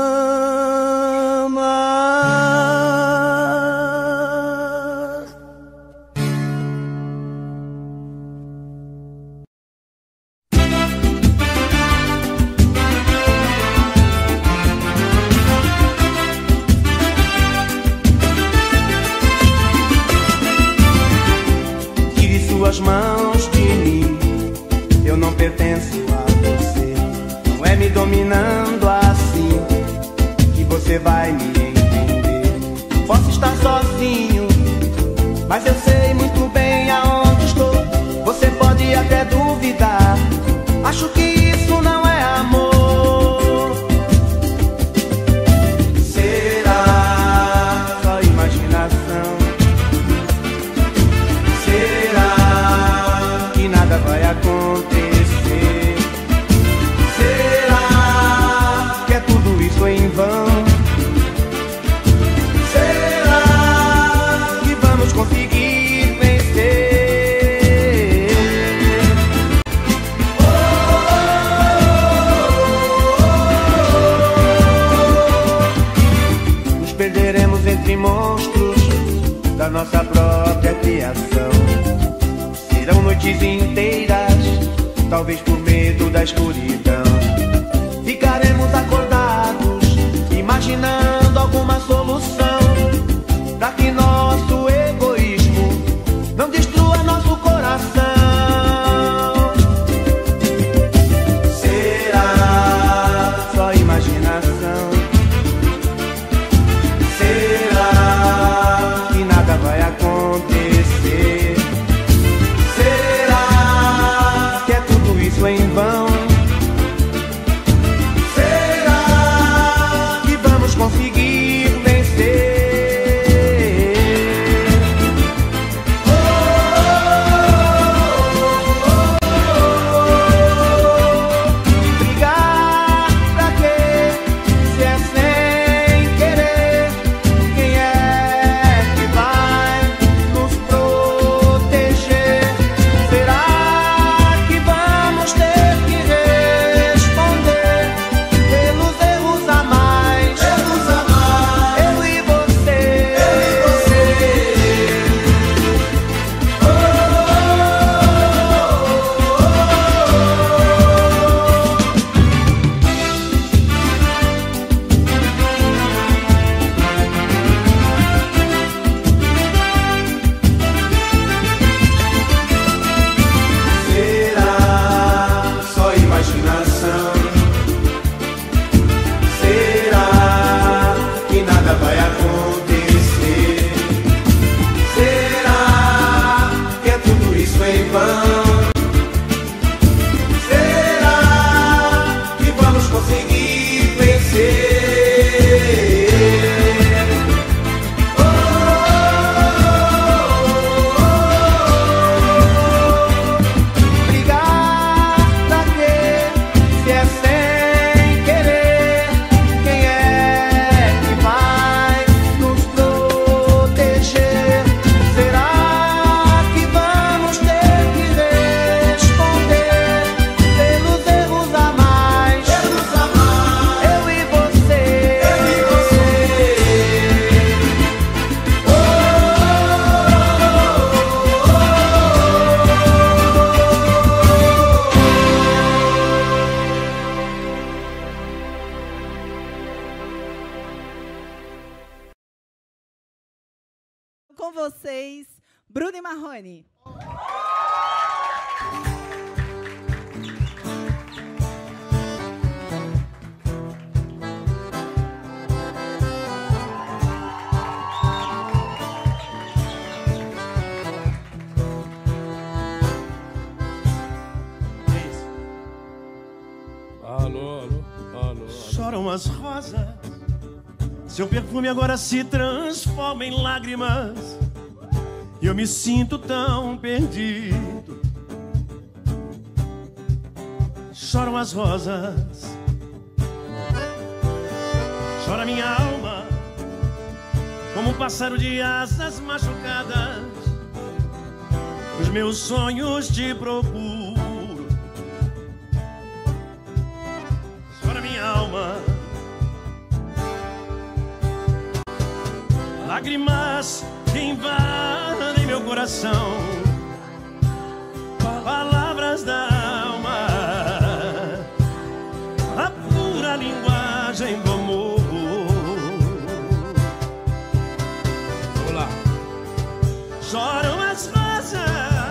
Tire suas mãos de mim, eu não pertenço a você. Não é me dominando assim que você vai me entender. Posso estar sozinho, mas eu sei muito bem aonde estou. Você pode até duvidar, acho que isso não é amor. Será só imaginação? Será que nada vai acontecer? Será que é tudo isso em vão? Será que vamos conseguir vencer? Oh, oh, oh, oh. Nos perderemos entre monstros da nossa própria criação. Serão noites inteiras, talvez por medo da escuridão. Ficaremos acordados, imaginando alguma solução, pra que nosso egoísmo não destrua nosso coração. Será só imaginação? Será que nada vai acontecer? Será que é tudo isso em vão? Será que vamos conseguir vencer? Oh, oh, oh, oh, oh. Brigar pra quê? Se é sem querer, quem é que vai nos proteger? Será que vamos ter vão. Será que vamos conseguir vencer? Com vocês, Bruno e Marrone. Alô, alô, alô. Choram as rosas, seu perfume agora se transforma em lágrimas. E eu me sinto tão perdido. Choram as rosas, chora minha alma, como um pássaro de asas machucadas. Os meus sonhos te procuro. Chora minha alma, lágrimas que invadem meu coração, palavras da alma, a pura linguagem do amor. Vamos lá. Choram as rosas,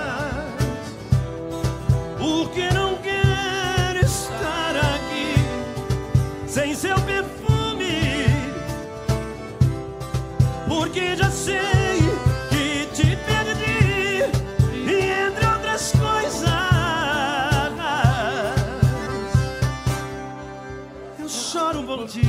porque não quero estar aqui sem seu perfume, porque já sei que te perdi, e entre outras coisas eu choro por ti.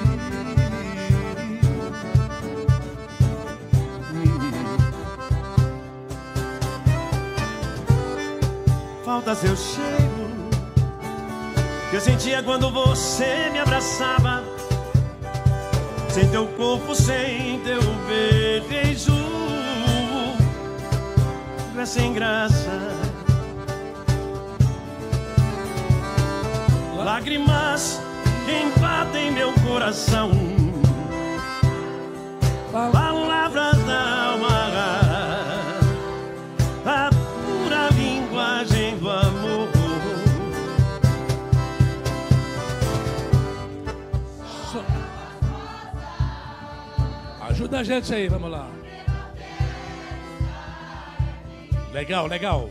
Falta seu cheiro que eu sentia quando você me abraçava, sem teu corpo, sem teu beijo, é sem graça. Lágrimas que invadem meu coração, palavras da alma, a pura linguagem do amor. Ajuda a gente aí, vamos lá. Legal, legal.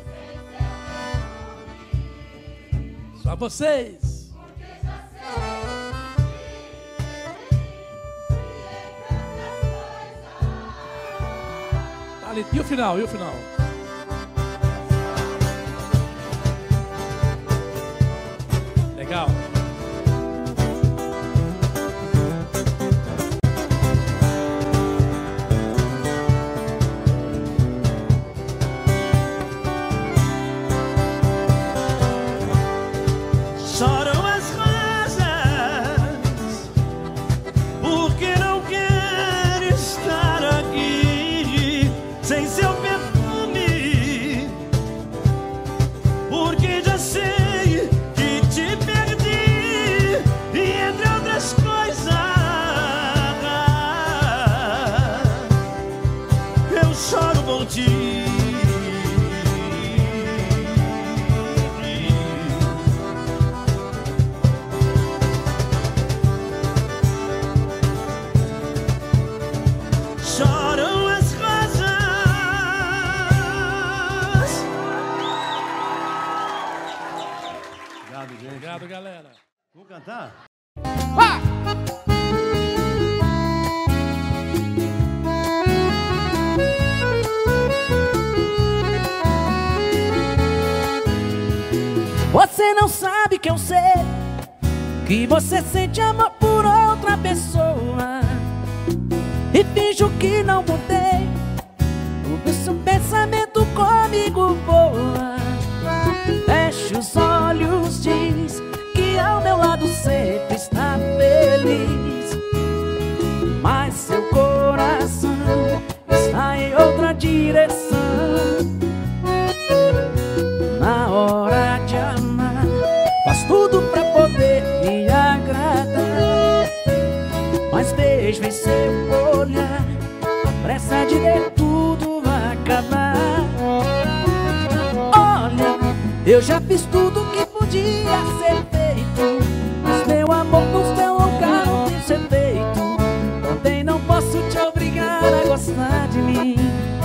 Só vocês. Tá ali. E o final, e o final? Legal. Choram as rosas, porque não quero estar aqui sem seu perfume, porque já sei que te perdi, e entre outras coisas eu choro por ti. Choram as rosas. Obrigado, gente. Obrigado, galera. Vamos cantar? Vai! Você não sabe que eu sei que você sente amor por outra pessoa e finjo que não mudei. O seu pensamento comigo voa. Fecha os olhos, diz que ao meu lado sempre está feliz, mas seu coração está em outra direção. Na hora de amar, faz tudo pra poder me agradar, mas vejo em seu olhar a pressa de ver tudo acabar. Olha, eu já fiz tudo que podia ser feito, mas meu amor no seu lugar não tem ser feito. Também não posso te obrigar a gostar de mim.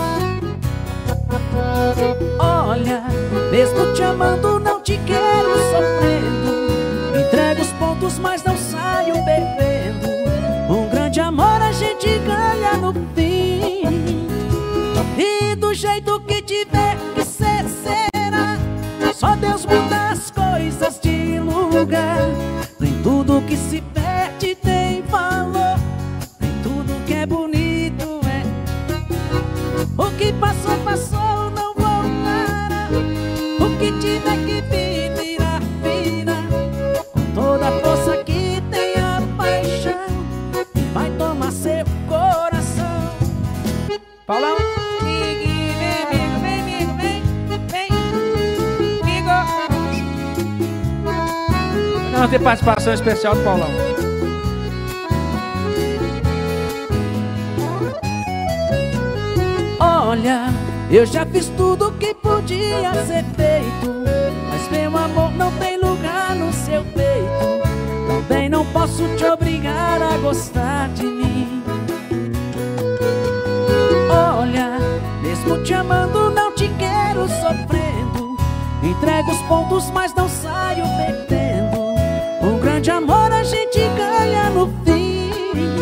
Olha, mesmo te amando não te quero sofrendo. Entrego os pontos mas não saio bebendo. Um grande amor a gente ganha no fim, e do jeito que tiver que ser, será. Só Deus muda as coisas de lugar. Nem tudo que se perde tem valor, nem tudo que é bonito é. O que passou, passou, não voltará. O que tiver que vir, virá, virá. Com toda a força que tem a paixão, e vai tomar seu coração. Paulão, vem, vem, vem, vem, vem, vem, amigo. Não tem participação especial do Paulão. Olha, eu já fiz tudo que podia ser feito, mas meu amor não tem lugar no seu peito. Também não posso te obrigar a gostar de mim. Olha, mesmo te amando não te quero sofrendo. Entrego os pontos mas não saio perdendo. Um grande amor a gente ganha no fim,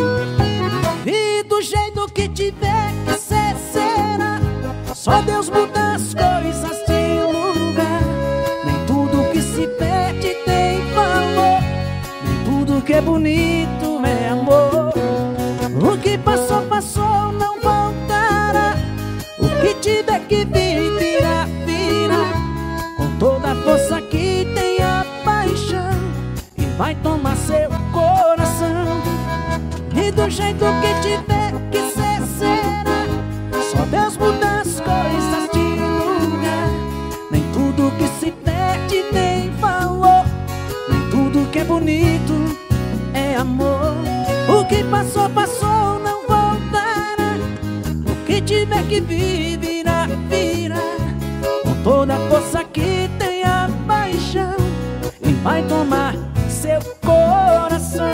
e do jeito que tiver que ser, será. Só Deus muda as coisas de lugar. Nem tudo que se perde tem valor, nem tudo que é bonito é amor. O que passou, passou, não voltará. O que tiver que vir, virá, virá. Com toda a força que tem a paixão, e vai tomar seu coração. E do jeito que tiver que ser, será. Só Deus muda as coisas de lugar. Nem tudo que se perde tem valor, nem tudo que é bonito é amor. O que passou, passou, não voltará. O que tiver que vir, virá, virá. Com toda a força que tem a paixão, e vai tomar seu coração.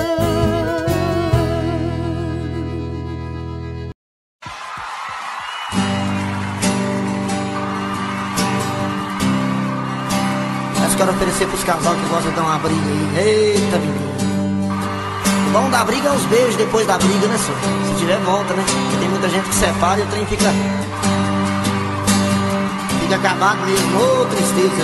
Quero oferecer pros casal que gostam de dar uma briga aí. Eita, menino. O bom da briga é os beijos depois da briga, né, senhor? Se tiver, volta, né? Porque tem muita gente que separa e o trem fica... Fica acabado mesmo. Ô, tristeza,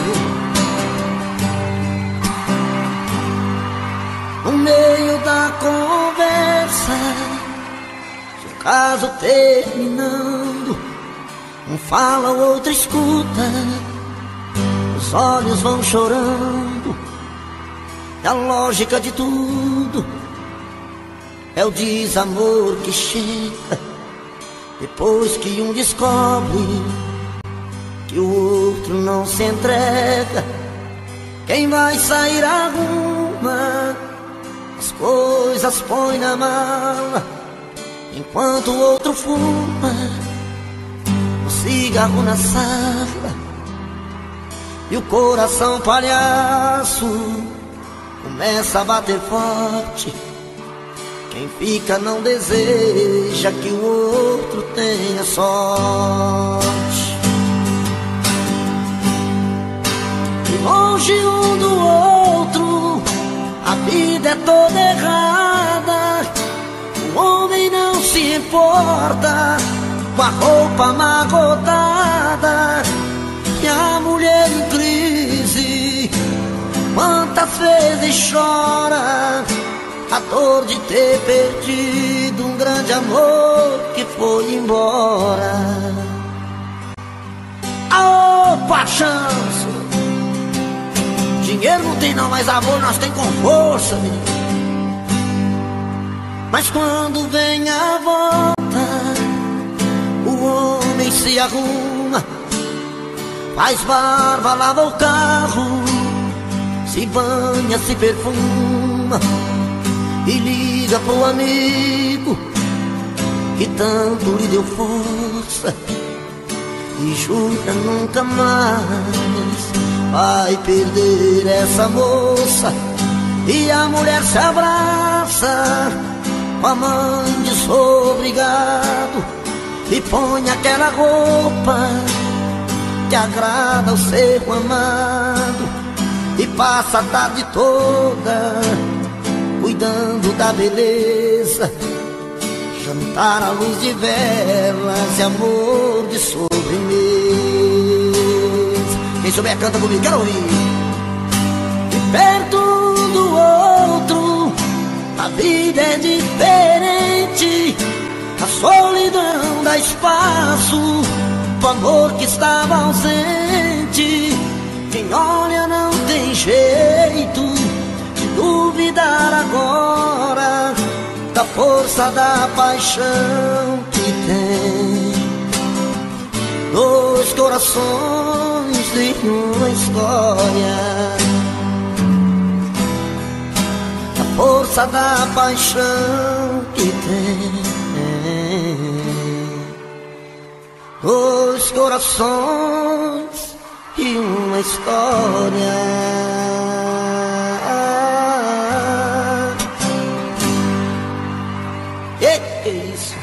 viu? No meio da conversa, se o caso terminando, um fala, o outro escuta. Os olhos vão chorando, e a lógica de tudo é o desamor que chega depois que um descobre que o outro não se entrega. Quem vai sair arruma as coisas, põe na mala, enquanto o outro fuma o cigarro na sala. E o coração palhaço começa a bater forte. Quem fica não deseja que o outro tenha sorte. E longe um do outro, a vida é toda errada. O homem não se importa com a roupa amarrotada, e a mulher em crise Quantas vezes chora a dor de ter perdido um grande amor que foi embora. Aô, paixão, dinheiro não tem não, mas amor nós tem com força, menino. Mas quando vem a volta, o homem se arruma, faz barba, lava o carro, se banha, se perfuma e liga pro amigo que tanto lhe deu força e jura nunca mais vai perder essa moça. E a mulher se abraça com a mãe de sou obrigado e põe aquela roupa que agrada ao ser amado e passa a tarde toda cuidando da beleza, jantar à luz de velas e amor de sobremesa. Quem souber canta comigo, quero ouvir. E perto do outro a vida é diferente, a solidão dá espaço pro amor que estava ausente. Quem olha não tem jeito de duvidar agora da força da paixão que tem. Dois corações de uma história, a força da paixão que tem. Dois corações e uma história. Que é isso?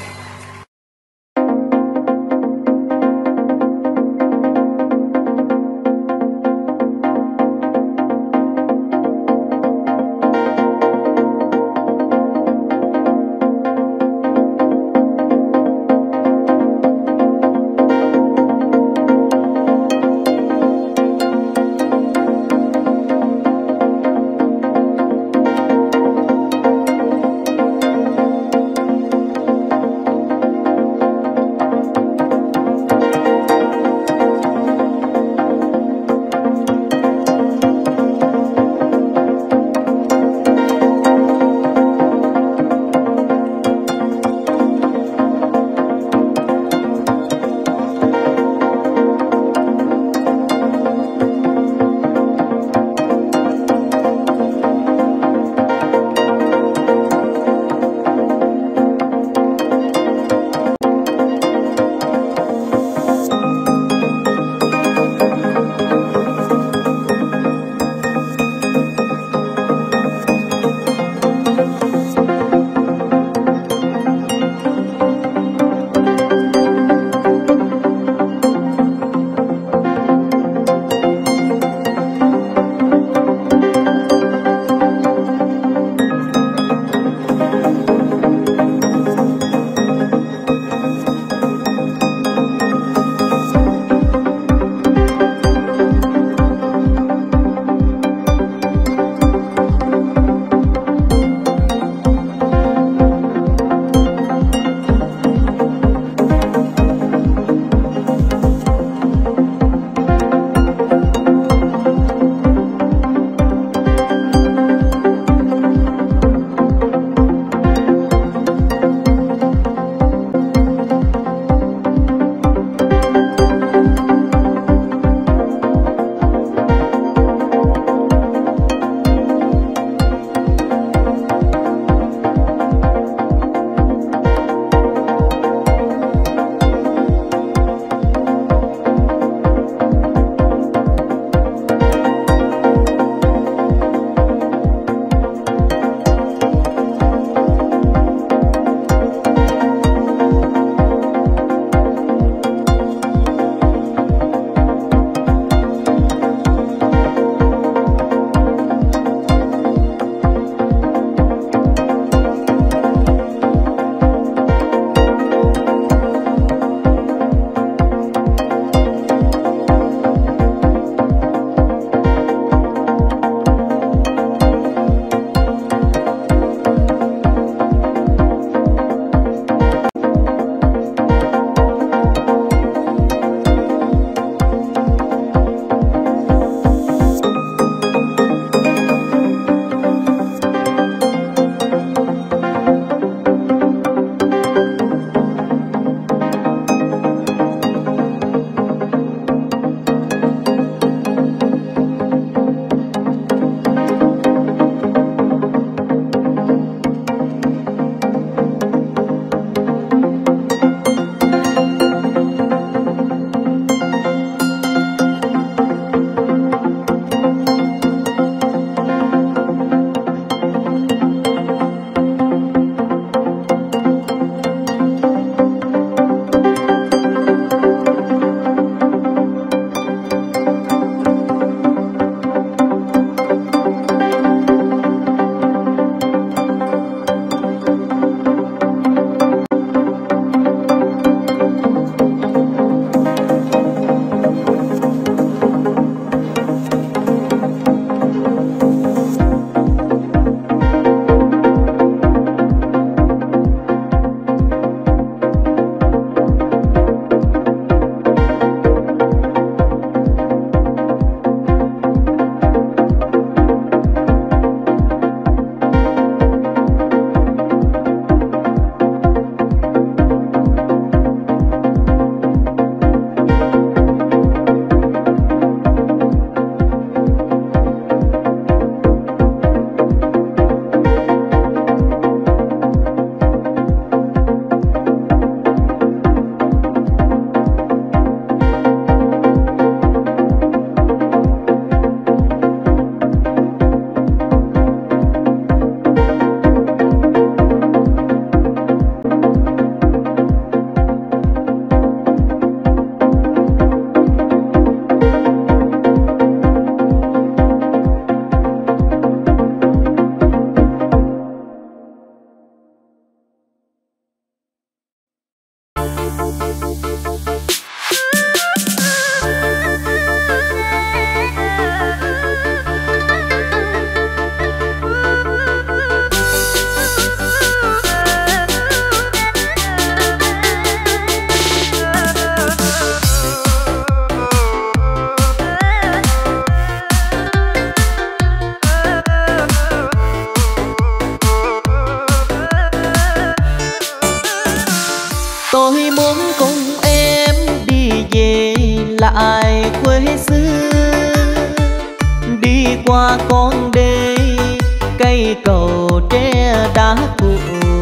xưa, đi qua con đê cây cầu tre đá cũ,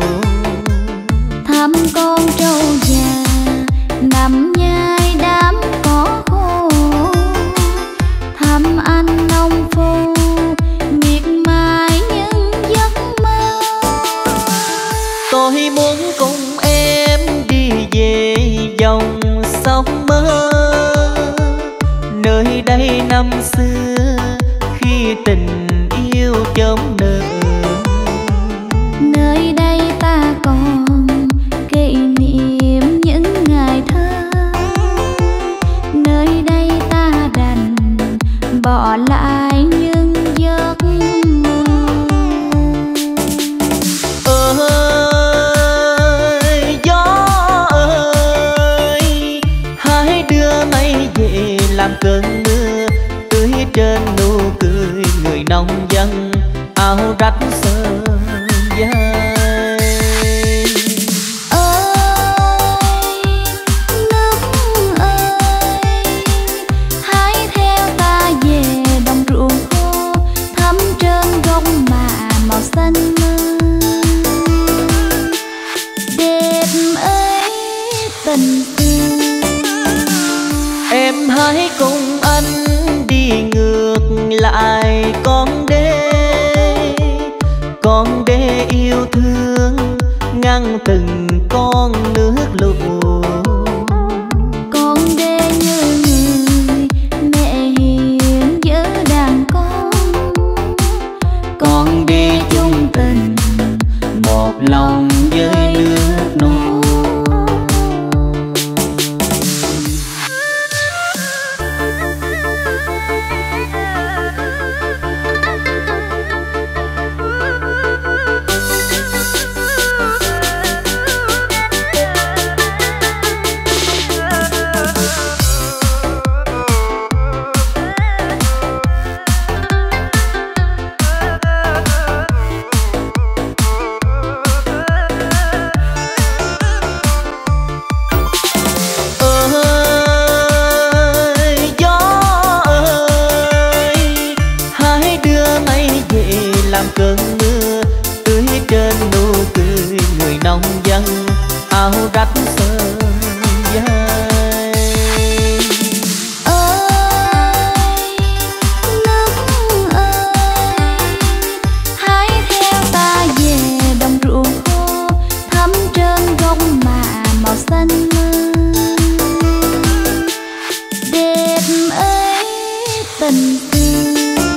thăm con trâu già nằm nhai đám cỏ khô, thăm anh nông phu miệt mài những giấc mơ. Tôi muốn cùng em đi về dòng sông mơ, nơi đây năm xưa khi tình yêu chớm nở. Nơi đây ta còn kỷ niệm những ngày thơ, nơi đây ta đành bỏ lại những giấc mơ. Ơi gió ơi, hai đứa mây về làm cơn mưa tưới trên nụ cười người nông dân áo rách sơ dây. Ơi nước ơi, hãy theo ta về đồng ruộng khô, thắm trên gốc mà màu xanh mơ. Đẹp ấy tình xưa, Em hãy cùng anh đi ngược lại con đê, con đê yêu thương ngăn từng con nước lũ. con đê như người mẹ hiền giữa đàn con, Con đi chung tình một lòng với nước non. Ơi gió ơi, hai đứa mây về làm cơn mưa tưới trên nụ cười người nông dân áo rách sơ dây. ơi nước ơi, hãy theo ta về đồng ruộng khô, thắm trên gốc mà màu xanh mơ. Đẹp ấy tình xưa,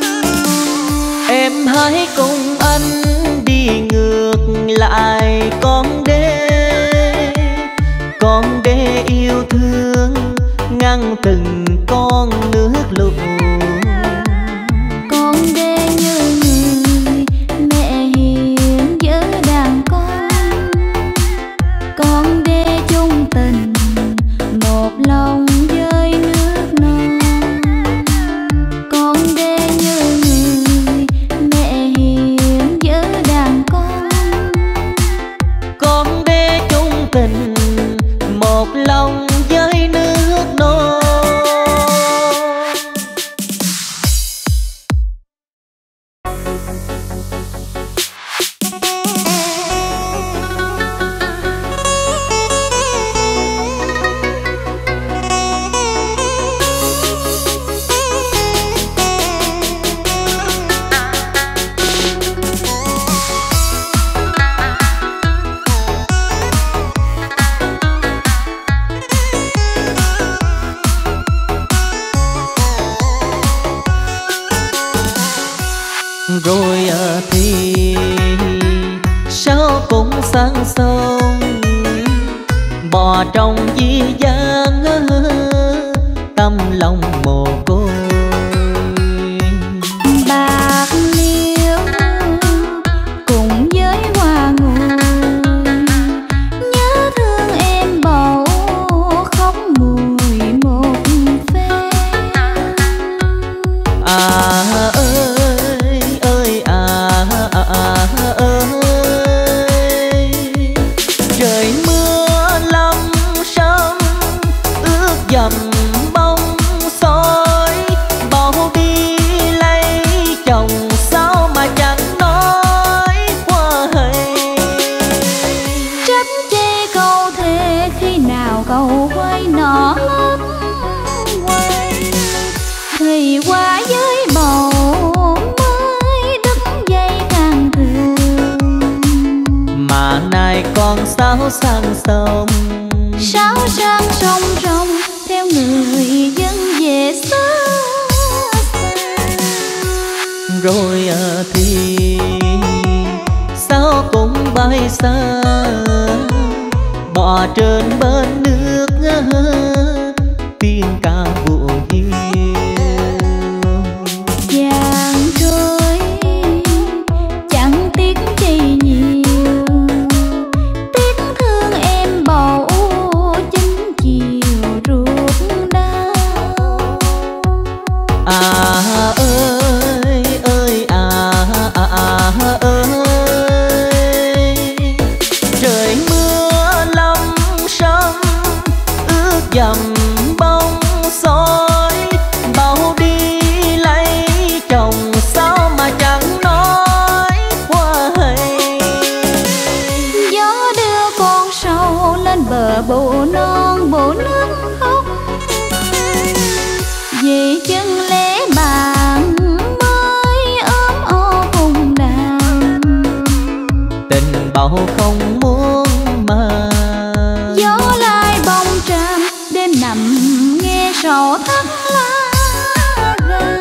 Em hãy cùng anh đi ngược lại con đê, con đê yêu thương ngăn từng con nước lũ. con đê như người mẹ hiền giữa đàn con, con đê chung tình một lòng với nước non. Con đê như người mẹ hiền giữa đàn con, Con đê chung tình một lòng với nước non. Rồi à thì sao cũng sang sông bò trong di gian tâm lòng mồ côi. bạc liêu cùng với hoa ngồi, nhớ thương em bầu khóc mùi một phê. À ơi ơi à, à, à ơi, trời mưa lâm sâm đã với bầu mới đứt dây càng thường. Mà nay con sao sang sông, Sao sang sông rồng theo người dân về xa. Rồi à thì sao cũng bay xa, bỏ trên bên nước tiếng ca buồn hiu. Vàng trôi chẳng tiếc chi nhiều, tiếc thương em bầu chính chiều ruột đau. À ơi ơi à à à ơi, trời mưa lâm sâm ướt dầm bông xối, bao đi lấy chồng sao mà chẳng nói qua hay. Gió đưa con sâu lên bờ bộ non bộ nước khóc, vì chân lẽ bạn mới ốm ô cùng đàn. Tình bầu không muốn mà, Gió lai bông tràm đêm nằm nghe sầu thắt lá vàng.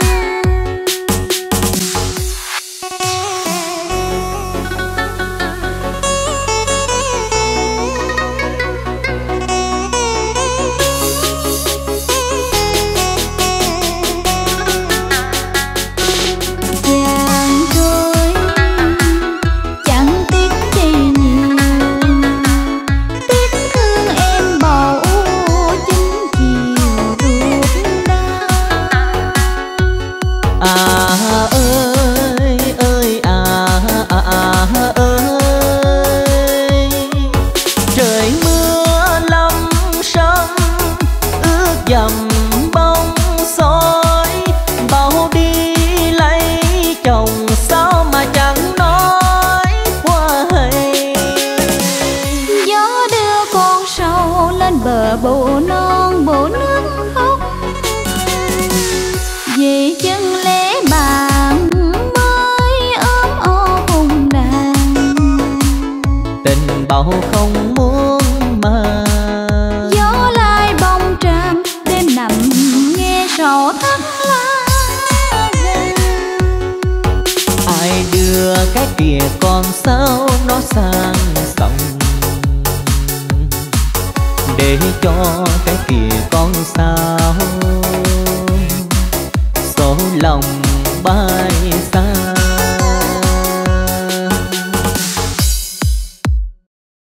Vàng trôi chẳng tiếc chi nhiều, tiếc thương em bầu chính chiều ruột đau. à ơi ơi à à à ơi, trời mưa lâm sâm ướt dầm bông xối, bao đi lấy chồng sao mà chẳng nói qua hay. Gió đưa con sâu lên bờ bộ non bộ nước khóc, vì chân lẽ bạn mới ốm ô cùng đàn. Tình bầu không muốn mà, Gió lai bông tràm đêm nằm nghe sầu thắt lá vàng. ai đưa cái kìa con sao nó sang sông, để cho cái kìa con sao số lòng bay xa.